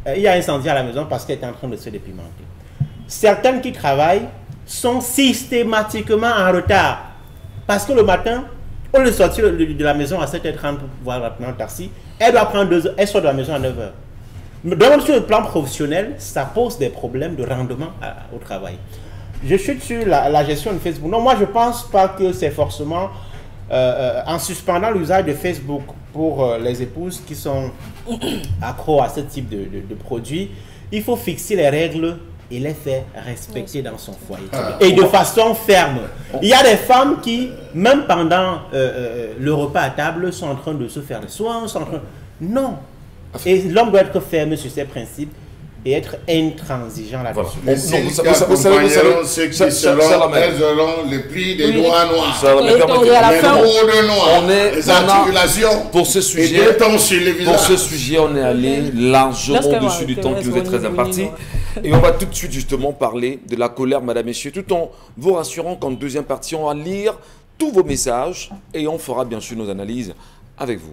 euh, il y a incendie à la maison parce qu'elle est en train de se dépimenter. Certaines qui travaillent sont systématiquement en retard. Parce que le matin, on le sortit de la maison à sept heures trente pour pouvoir prendre un taxi. Elle doit prendre deux heures, elle sort de la maison à neuf heures. Donc sur le plan professionnel, ça pose des problèmes de rendement à, au travail. Je suis sur la, la gestion de Facebook. Non, moi je ne pense pas que c'est forcément euh, euh, en suspendant l'usage de Facebook pour euh, les épouses qui sont accros à ce type de, de, de produits. Il faut fixer les règles et les faire respecter dans son foyer. Ah. Et de façon ferme. Il y a des femmes qui, même pendant euh, euh, le repas à table, sont en train de se faire des soins. Sont en train... Non. Et l'homme doit être ferme sur ses principes et être intransigeant là-dessus. Voilà. Mais vous, vous, vous savez, vous savez, ceux qui ça, seront, ça, ça, elles auront le prix des oui. doigts noirs. Ça, et, et, et à la fin, de noir, on est, les articulations. Pour ce sujet, pour ce sujet, on est allé largement au-dessus du temps qui nous est très imparti. Et on va tout de suite justement parler de la colère, madame, messieurs, tout en vous rassurant qu'en deuxième partie, on va lire tous vos messages et on fera bien sûr nos analyses avec vous.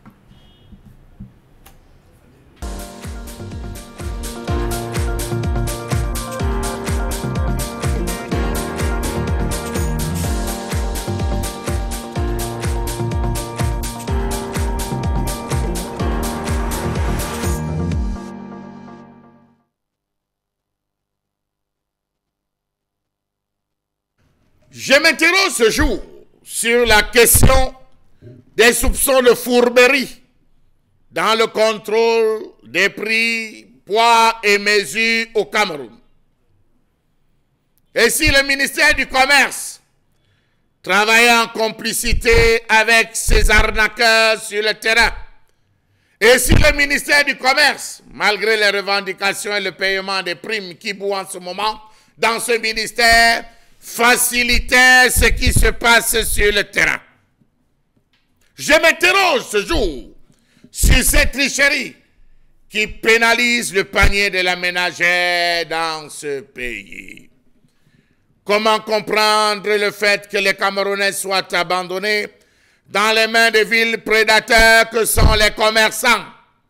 Je m'interroge ce jour sur la question des soupçons de fourberie dans le contrôle des prix, poids et mesures au Cameroun. Et si le ministère du Commerce travaillait en complicité avec ces arnaqueurs sur le terrain, et si le ministère du Commerce, malgré les revendications et le paiement des primes qui bouent en ce moment dans ce ministère, faciliter ce qui se passe sur le terrain. Je m'interroge ce jour sur cette tricherie qui pénalise le panier de la ménagère dans ce pays. Comment comprendre le fait que les Camerounais soient abandonnés dans les mains de villes prédateurs que sont les commerçants?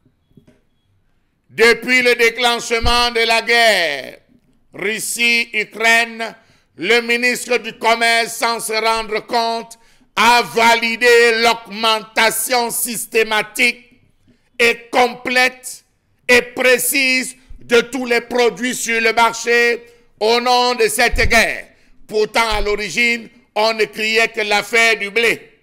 Depuis le déclenchement de la guerre Russie-Ukraine, le ministre du Commerce, sans se rendre compte, a validé l'augmentation systématique et complète et précise de tous les produits sur le marché au nom de cette guerre. Pourtant, à l'origine, on ne criait que l'affaire du blé.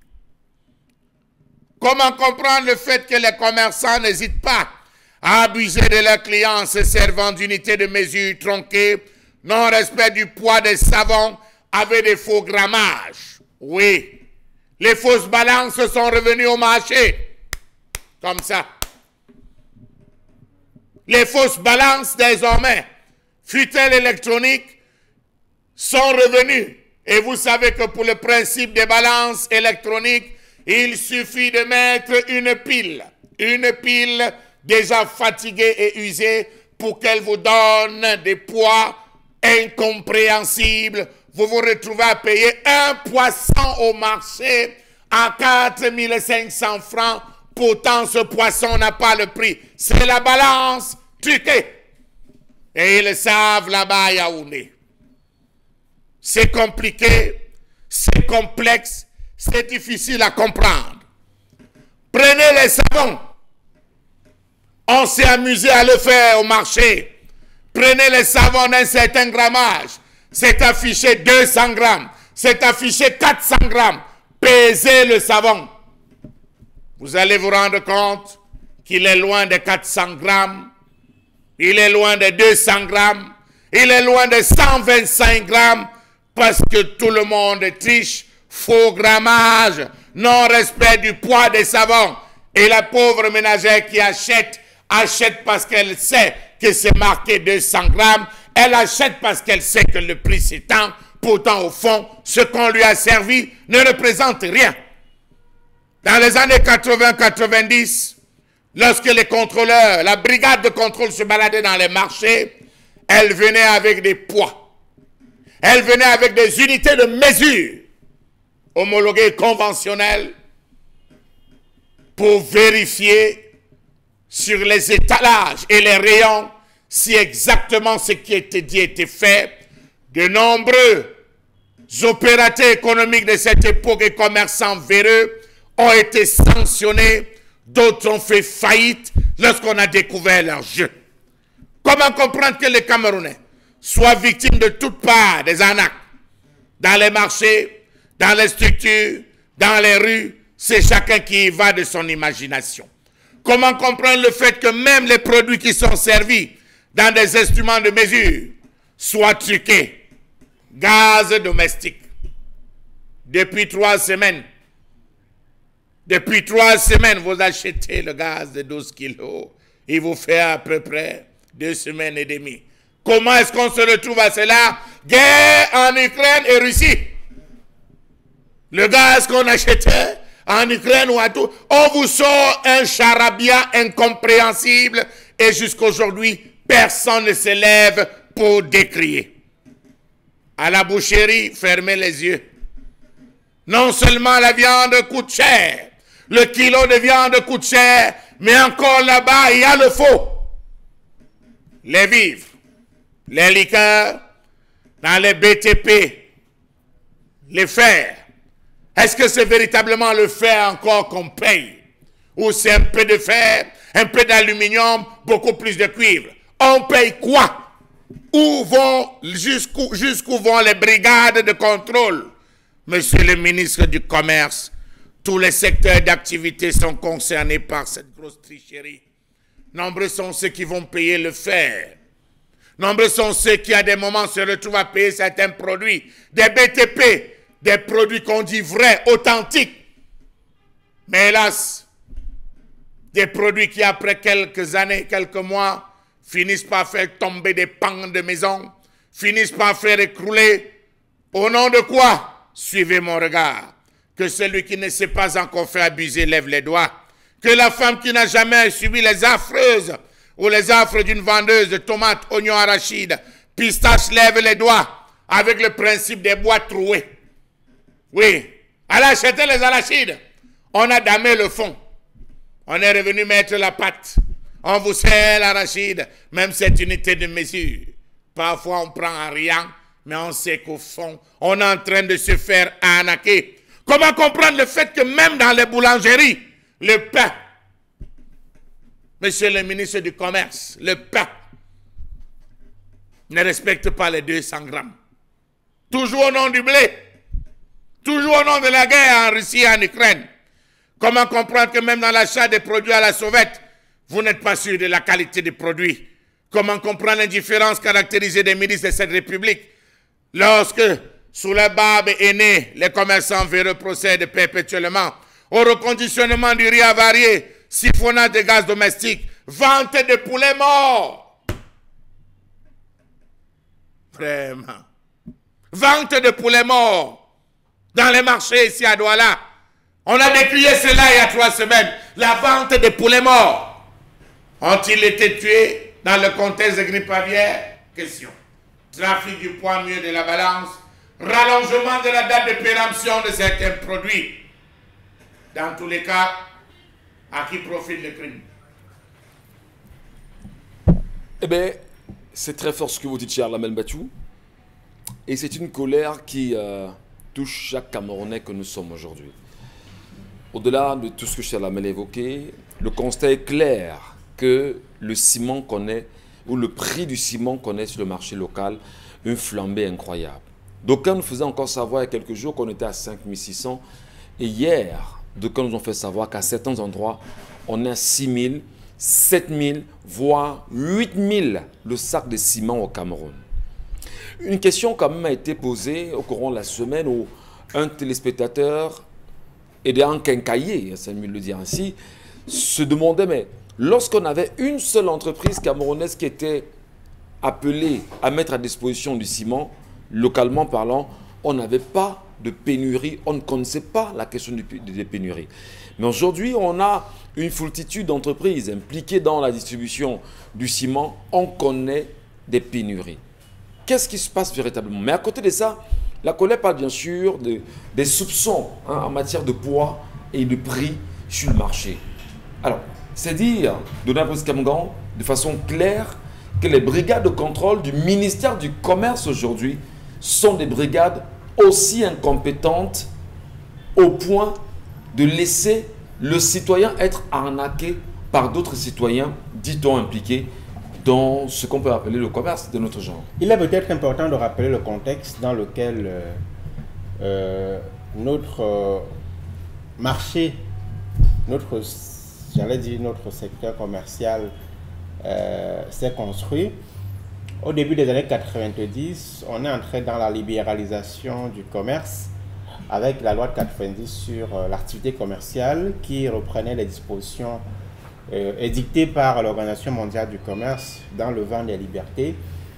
Comment comprendre le fait que les commerçants n'hésitent pas à abuser de leurs clients en se servant d'unités de mesure tronquées, non-respect du poids des savons avec des faux grammages? Oui, les fausses balances sont revenues au marché. Comme ça. Les fausses balances désormais, fut-elle électronique, sont revenues. Et vous savez que pour le principe des balances électroniques, il suffit de mettre une pile, une pile déjà fatiguée et usée pour qu'elle vous donne des poids incompréhensible. Vous vous retrouvez à payer un poisson au marché à quatre mille cinq cents francs. Pourtant, ce poisson n'a pas le prix. C'est la balance truquée. Et ils le savent là-bas à Yaoundé. C'est compliqué, c'est complexe, c'est difficile à comprendre. Prenez les savons. On s'est amusé à le faire au marché. Prenez les savons d'un certain grammage. C'est affiché deux cents grammes. C'est affiché quatre cents grammes. Pesez le savon. Vous allez vous rendre compte qu'il est loin de quatre cents grammes. Il est loin de deux cents grammes. Il est loin de cent vingt-cinq grammes parce que tout le monde triche. Faux grammage. Non-respect du poids des savons. Et la pauvre ménagère qui achète, achète parce qu'elle sait que c'est marqué deux cents grammes, elle achète parce qu'elle sait que le prix s'étend. Pourtant, au fond, ce qu'on lui a servi ne représente rien. Dans les années quatre-vingt quatre-vingt-dix, lorsque les contrôleurs, la brigade de contrôle se baladait dans les marchés, elle venait avec des poids. Elle venait avec des unités de mesure homologuées conventionnelles pour vérifier sur les étalages et les rayons si exactement ce qui était dit était fait. De nombreux opérateurs économiques de cette époque et commerçants véreux ont été sanctionnés, d'autres ont fait faillite lorsqu'on a découvert leur jeu. Comment comprendre que les Camerounais soient victimes de toutes parts des arnaques, dans les marchés, dans les structures, dans les rues? C'est chacun qui y va de son imagination. Comment comprendre le fait que même les produits qui sont servis dans des instruments de mesure soient truqués? Gaz domestique. Depuis trois semaines, depuis trois semaines, vous achetez le gaz de douze kilos. Il vous fait à peu près deux semaines et demie. Comment est-ce qu'on se retrouve à cela? Guerre en Ukraine et Russie. Le gaz qu'on achetait en Ukraine ou à tout, on vous sort un charabia incompréhensible et jusqu'aujourd'hui, personne ne se lève pour décrier. À la boucherie, fermez les yeux. Non seulement la viande coûte cher, le kilo de viande coûte cher, mais encore là-bas, il y a le faux. Les vivres, les liqueurs, dans les B T P, les fers. Est-ce que c'est véritablement le fer encore qu'on paye? Ou c'est un peu de fer, un peu d'aluminium, beaucoup plus de cuivre? On paye quoi? Où vont, jusqu'où jusqu'où vont les brigades de contrôle? Monsieur le ministre du Commerce, tous les secteurs d'activité sont concernés par cette grosse tricherie. Nombreux sont ceux qui vont payer le fer. Nombreux sont ceux qui, à des moments, se retrouvent à payer certains produits. Des B T P, des produits qu'on dit vrais, authentiques. Mais hélas, des produits qui, après quelques années, quelques mois, finissent par faire tomber des pans de maison, finissent par faire écrouler. Au nom de quoi? Suivez mon regard. Que celui qui ne s'est pas encore fait abuser lève les doigts. Que la femme qui n'a jamais subi les affreuses ou les affres d'une vendeuse de tomates, oignons, arachides, pistaches lève les doigts avec le principe des bois troués. Oui, elle a acheté les arachides. On a damé le fond. On est revenu mettre la pâte. On vous sert l'arachide, même cette unité de mesure. Parfois, on prend un rien, mais on sait qu'au fond, on est en train de se faire arnaquer. Comment comprendre le fait que même dans les boulangeries, le pain, monsieur le ministre du Commerce, le pain ne respecte pas les deux cents grammes. Toujours au nom du blé, toujours au nom de la guerre en Russie et en Ukraine. Comment comprendre que même dans l'achat des produits à la sauvette, vous n'êtes pas sûr de la qualité des produits? Comment comprendre l'indifférence caractérisée des ministres de cette République lorsque, sous la barbe aînée, les commerçants véreux procèdent perpétuellement au reconditionnement du riz avarié, siphonnage de gaz domestique, vente de poulets morts? Vraiment. Vente de poulets morts dans les marchés ici à Douala. On a décrié cela il y a trois semaines. La vente de poulets morts. Ont-ils été tués dans le contexte de grippe aviaire? Question. Trafic du poids mieux de la balance. Rallongement de la date de péremption de certains produits. Dans tous les cas, à qui profite le crime? Eh bien, c'est très fort ce que vous dites, cher Lamel Bachou. Et c'est une colère qui euh, touche chaque Camerounais que nous sommes aujourd'hui. Au-delà de tout ce que cher Lamel a évoqué, le constat est clair que le ciment connaît, ou le prix du ciment connaît sur le marché local, une flambée incroyable. D'aucuns nous faisaient encore savoir il y a quelques jours qu'on était à cinq mille six cents. Et hier, d'aucuns nous ont fait savoir qu'à certains endroits, on est à six mille, sept mille, voire huit mille le sac de ciment au Cameroun. Une question quand même a été posée au courant de la semaine où un téléspectateur, et un quincailler, c'est mieux de le dire ainsi, se demandait, mais lorsqu'on avait une seule entreprise camerounaise qui était appelée à mettre à disposition du ciment, localement parlant, on n'avait pas de pénurie, on ne connaissait pas la question des pénuries. Mais aujourd'hui, on a une foultitude d'entreprises impliquées dans la distribution du ciment, on connaît des pénuries. Qu'est-ce qui se passe véritablement? Mais à côté de ça, la colère parle bien sûr de, des soupçons hein, en matière de poids et de prix sur le marché. Alors, C'est dire, de Nabriz Kamgan, de façon claire, que les brigades de contrôle du ministère du Commerce aujourd'hui sont des brigades aussi incompétentes au point de laisser le citoyen être arnaqué par d'autres citoyens, dit-on impliqués, dans ce qu'on peut appeler le commerce de notre genre. Il est peut-être important de rappeler le contexte dans lequel euh, euh, notre euh, marché, notre, j'allais dire notre secteur commercial euh, s'est construit. Au début des années quatre-vingt-dix, on est entré dans la libéralisation du commerce avec la loi de quatre-vingt-dix sur euh, l'activité commerciale qui reprenait les dispositions euh, édictées par l'Organisation mondiale du commerce dans le vent des libertés.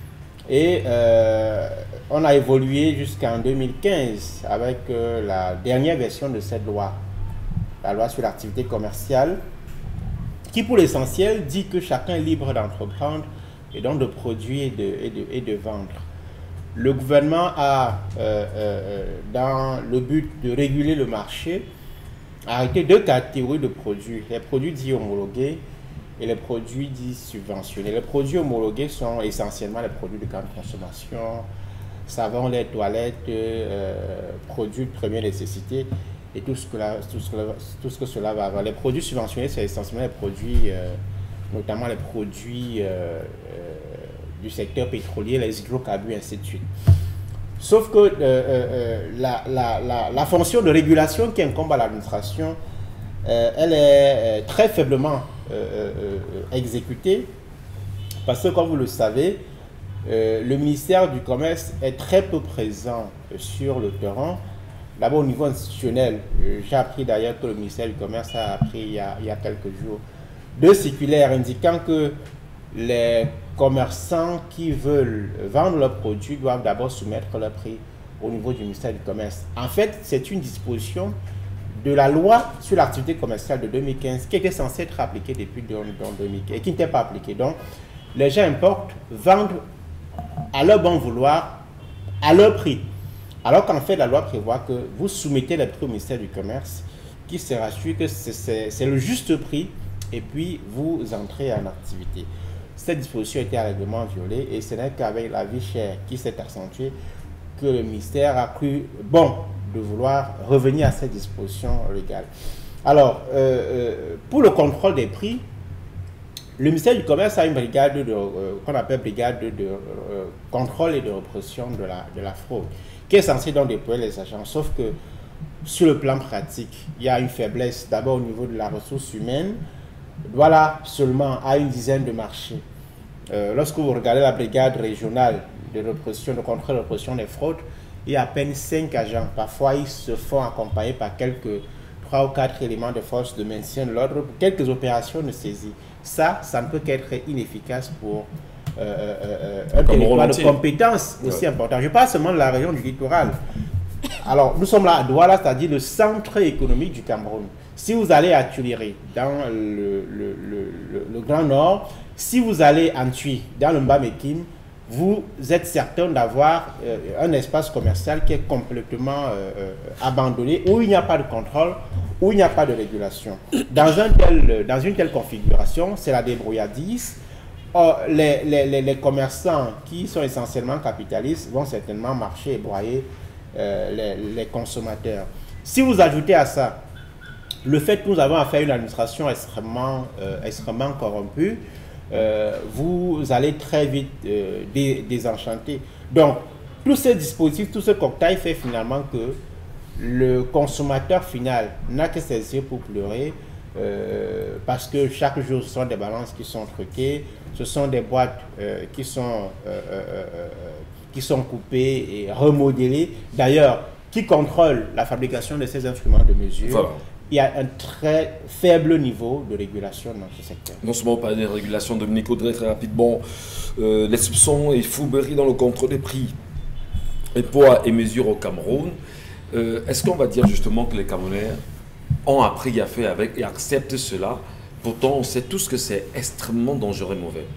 Et euh, on a évolué jusqu'en deux mille quinze avec euh, la dernière version de cette loi, la loi sur l'activité commerciale, qui pour l'essentiel dit que chacun est libre d'entreprendre et donc de produire et de, et de, et de vendre. Le gouvernement a, euh, euh, dans le but de réguler le marché, arrêté deux catégories de produits. Les produits dits homologués et les produits dits subventionnés. Les produits homologués sont essentiellement les produits de grande consommation, savon, lait, toilettes, euh, produits de première nécessité et tout ce que, la, tout ce que, tout ce que cela va avoir. Les produits subventionnés, c'est essentiellement les produits, euh, notamment les produits euh, euh, du secteur pétrolier, les hydrocarbures, ainsi de suite. Sauf que euh, euh, la, la, la, la fonction de régulation qui incombe à l'administration, euh, elle est très faiblement euh, euh, exécutée, parce que, comme vous le savez, euh, le ministère du Commerce est très peu présent sur le terrain. D'abord au niveau institutionnel, euh, j'ai appris d'ailleurs que le ministère du Commerce a appris il y a, il y a quelques jours deux circulaires indiquant que les commerçants qui veulent vendre leurs produits doivent d'abord soumettre leur prix au niveau du ministère du Commerce. En fait, c'est une disposition de la loi sur l'activité commerciale de deux mille quinze qui était censée être appliquée depuis deux mille quinze et qui n'était pas appliquée. Donc, les gens importent, vendent à leur bon vouloir, à leur prix. Alors qu'en fait, la loi prévoit que vous soumettez les prix au ministère du Commerce qui se rassure que c'est le juste prix et puis vous entrez en activité. Cette disposition a été règlement violée et ce n'est qu'avec la vie chère qui s'est accentuée que le ministère a cru bon de vouloir revenir à cette disposition légale. Alors, euh, euh, pour le contrôle des prix, le ministère du Commerce a une brigade de, euh, qu'on appelle brigade de, de euh, contrôle et de répression de la, de la fraude, qui est censée donc déployer les agents. Sauf que sur le plan pratique, il y a une faiblesse d'abord au niveau de la ressource humaine. Voilà seulement à une dizaine de marchés. Euh, lorsque vous regardez la brigade régionale de répression, de contrôle et de répression des fraudes, il y a à peine cinq agents. Parfois, ils se font accompagner par quelques trois ou quatre éléments de force de maintien de l'ordre pour quelques opérations de saisie. Ça, ça ne peut qu'être inefficace pour euh, euh, un territoire de compétences aussi ouais. important. Je parle seulement de la région du littoral. Alors, nous sommes là à Douala, c'est-à-dire le centre économique du Cameroun. Si vous allez à Tuileries, dans le, le, le, le, le Grand Nord, si vous allez en Tui, dans le Mbamekim, vous êtes certain d'avoir euh, un espace commercial qui est complètement euh, euh, abandonné, où il n'y a pas de contrôle, où il n'y a pas de régulation. Dans, un tel, dans une telle configuration, c'est la débrouillardise. Or, les, les, les commerçants qui sont essentiellement capitalistes vont certainement marcher et broyer euh, les, les consommateurs. Si vous ajoutez à ça le fait que nous avons affaire à une administration extrêmement, euh, extrêmement corrompue, euh, vous allez très vite euh, dé désenchanter. Donc, tous ces dispositifs, tout ce cocktail fait finalement que le consommateur final n'a que ses yeux pour pleurer euh, parce que chaque jour, ce sont des balances qui sont truquées, ce sont des boîtes euh, qui, sont, euh, euh, euh, qui sont coupées et remodelées. D'ailleurs, qui contrôle la fabrication de ces instruments de mesure? Voilà. Il y a un très faible niveau de régulation dans ce secteur. Non seulement pas de régulation, Dominique Audrey, très rapidement, euh, les soupçons et fourberies dans le contrôle des prix et poids et mesures au Cameroun. Euh, Est-ce qu'on va dire justement que les Camerounais ont appris à faire avec et acceptent cela? Pourtant, on sait tous que c'est extrêmement dangereux et mauvais.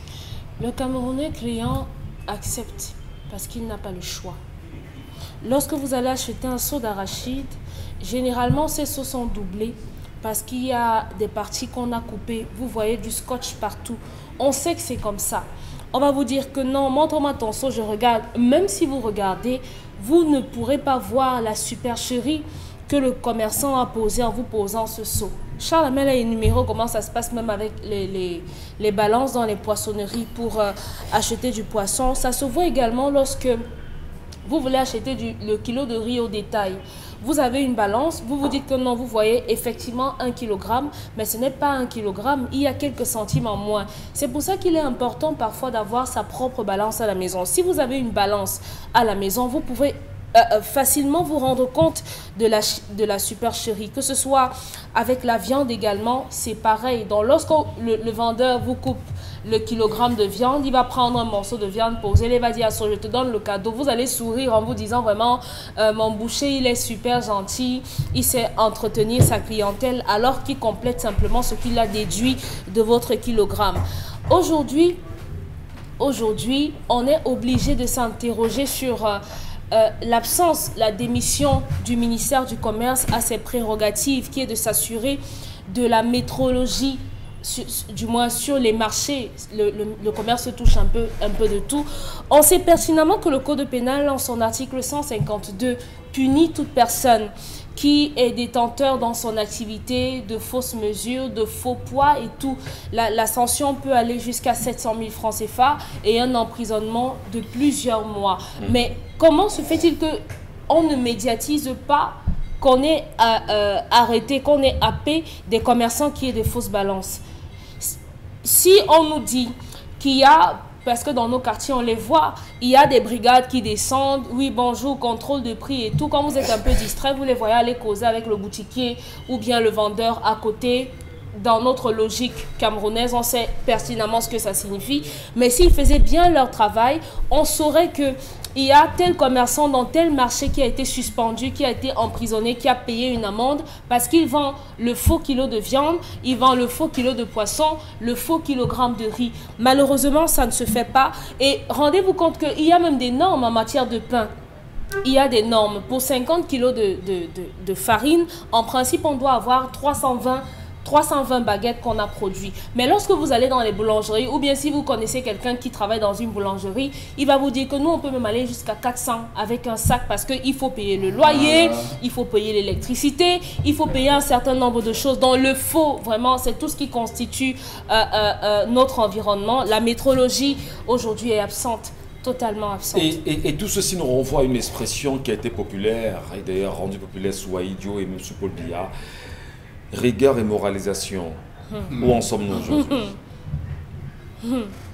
Le Camerounais client accepte parce qu'il n'a pas le choix. Lorsque vous allez acheter un seau d'arachide, généralement ces seaux sont doublés parce qu'il y a des parties qu'on a coupées. Vous voyez du scotch partout. On sait que c'est comme ça. On va vous dire que non, montre-moi ton seau, je regarde. Même si vous regardez, vous ne pourrez pas voir la supercherie que le commerçant a posée en vous posant ce seau. Charles Amel a énuméré comment ça se passe même avec les, les, les balances dans les poissonneries pour euh, acheter du poisson. Ça se voit également lorsque vous voulez acheter du, le kilo de riz au détail. Vous avez une balance, vous vous dites que non, vous voyez effectivement un kilogramme, mais ce n'est pas un kilogramme, il y a quelques centimes en moins. C'est pour ça qu'il est important parfois d'avoir sa propre balance à la maison. Si vous avez une balance à la maison, vous pouvez euh, facilement vous rendre compte de la, de la supercherie. Que ce soit avec la viande également, c'est pareil. Donc lorsque le, le vendeur vous coupe le kilogramme de viande, il va prendre un morceau de viande, poser, il va dire à son, je te donne le cadeau. Vous allez sourire en vous disant vraiment, euh, mon boucher, il est super gentil, il sait entretenir sa clientèle, alors qu'il complète simplement ce qu'il a déduit de votre kilogramme. Aujourd'hui, aujourd'hui, on est obligé de s'interroger sur euh, euh, l'absence, la démission du ministère du Commerce à ses prérogatives, qui est de s'assurer de la métrologie, Sur, du moins sur les marchés. Le, le, le commerce touche un peu, un peu de tout. On sait pertinemment que le Code pénal, en son article cent cinquante-deux, punit toute personne qui est détenteur dans son activité de fausses mesures, de faux poids et tout. La, la sanction peut aller jusqu'à sept cent mille francs C F A et un emprisonnement de plusieurs mois. Mmh. Mais comment se fait-il qu'on ne médiatise pas, qu'on ait euh, arrêté, qu'on ait happé des commerçants qui aient des fausses balances? Si on nous dit qu'il y a, parce que dans nos quartiers on les voit, il y a des brigades qui descendent, oui bonjour, contrôle de prix et tout, quand vous êtes un peu distrait, vous les voyez aller causer avec le boutiquier ou bien le vendeur à côté. Dans notre logique camerounaise, on sait pertinemment ce que ça signifie, mais s'ils faisaient bien leur travail, on saurait que il y a tel commerçant dans tel marché qui a été suspendu, qui a été emprisonné, qui a payé une amende parce qu'il vend le faux kilo de viande, il vend le faux kilo de poisson, le faux kilogramme de riz. Malheureusement, ça ne se fait pas. Et rendez-vous compte qu'il y a même des normes en matière de pain. Il y a des normes. Pour cinquante kilos de, de, de, de farine, en principe, on doit avoir trois cent vingt baguettes qu'on a produites. Mais lorsque vous allez dans les boulangeries, ou bien si vous connaissez quelqu'un qui travaille dans une boulangerie, il va vous dire que nous, on peut même aller jusqu'à quatre cents avec un sac parce qu'il faut payer le loyer, il faut payer l'électricité, il faut payer un certain nombre de choses. Donc le faux, vraiment, c'est tout ce qui constitue euh, euh, euh, notre environnement. La métrologie, aujourd'hui, est absente. Totalement absente. Et, et, et tout ceci nous renvoie à une expression qui a été populaire, et d'ailleurs rendue populaire sous Aïdio et M. Paul Biya. Rigueur et moralisation. Mmh. Où en sommes-nous aujourd'hui? mmh.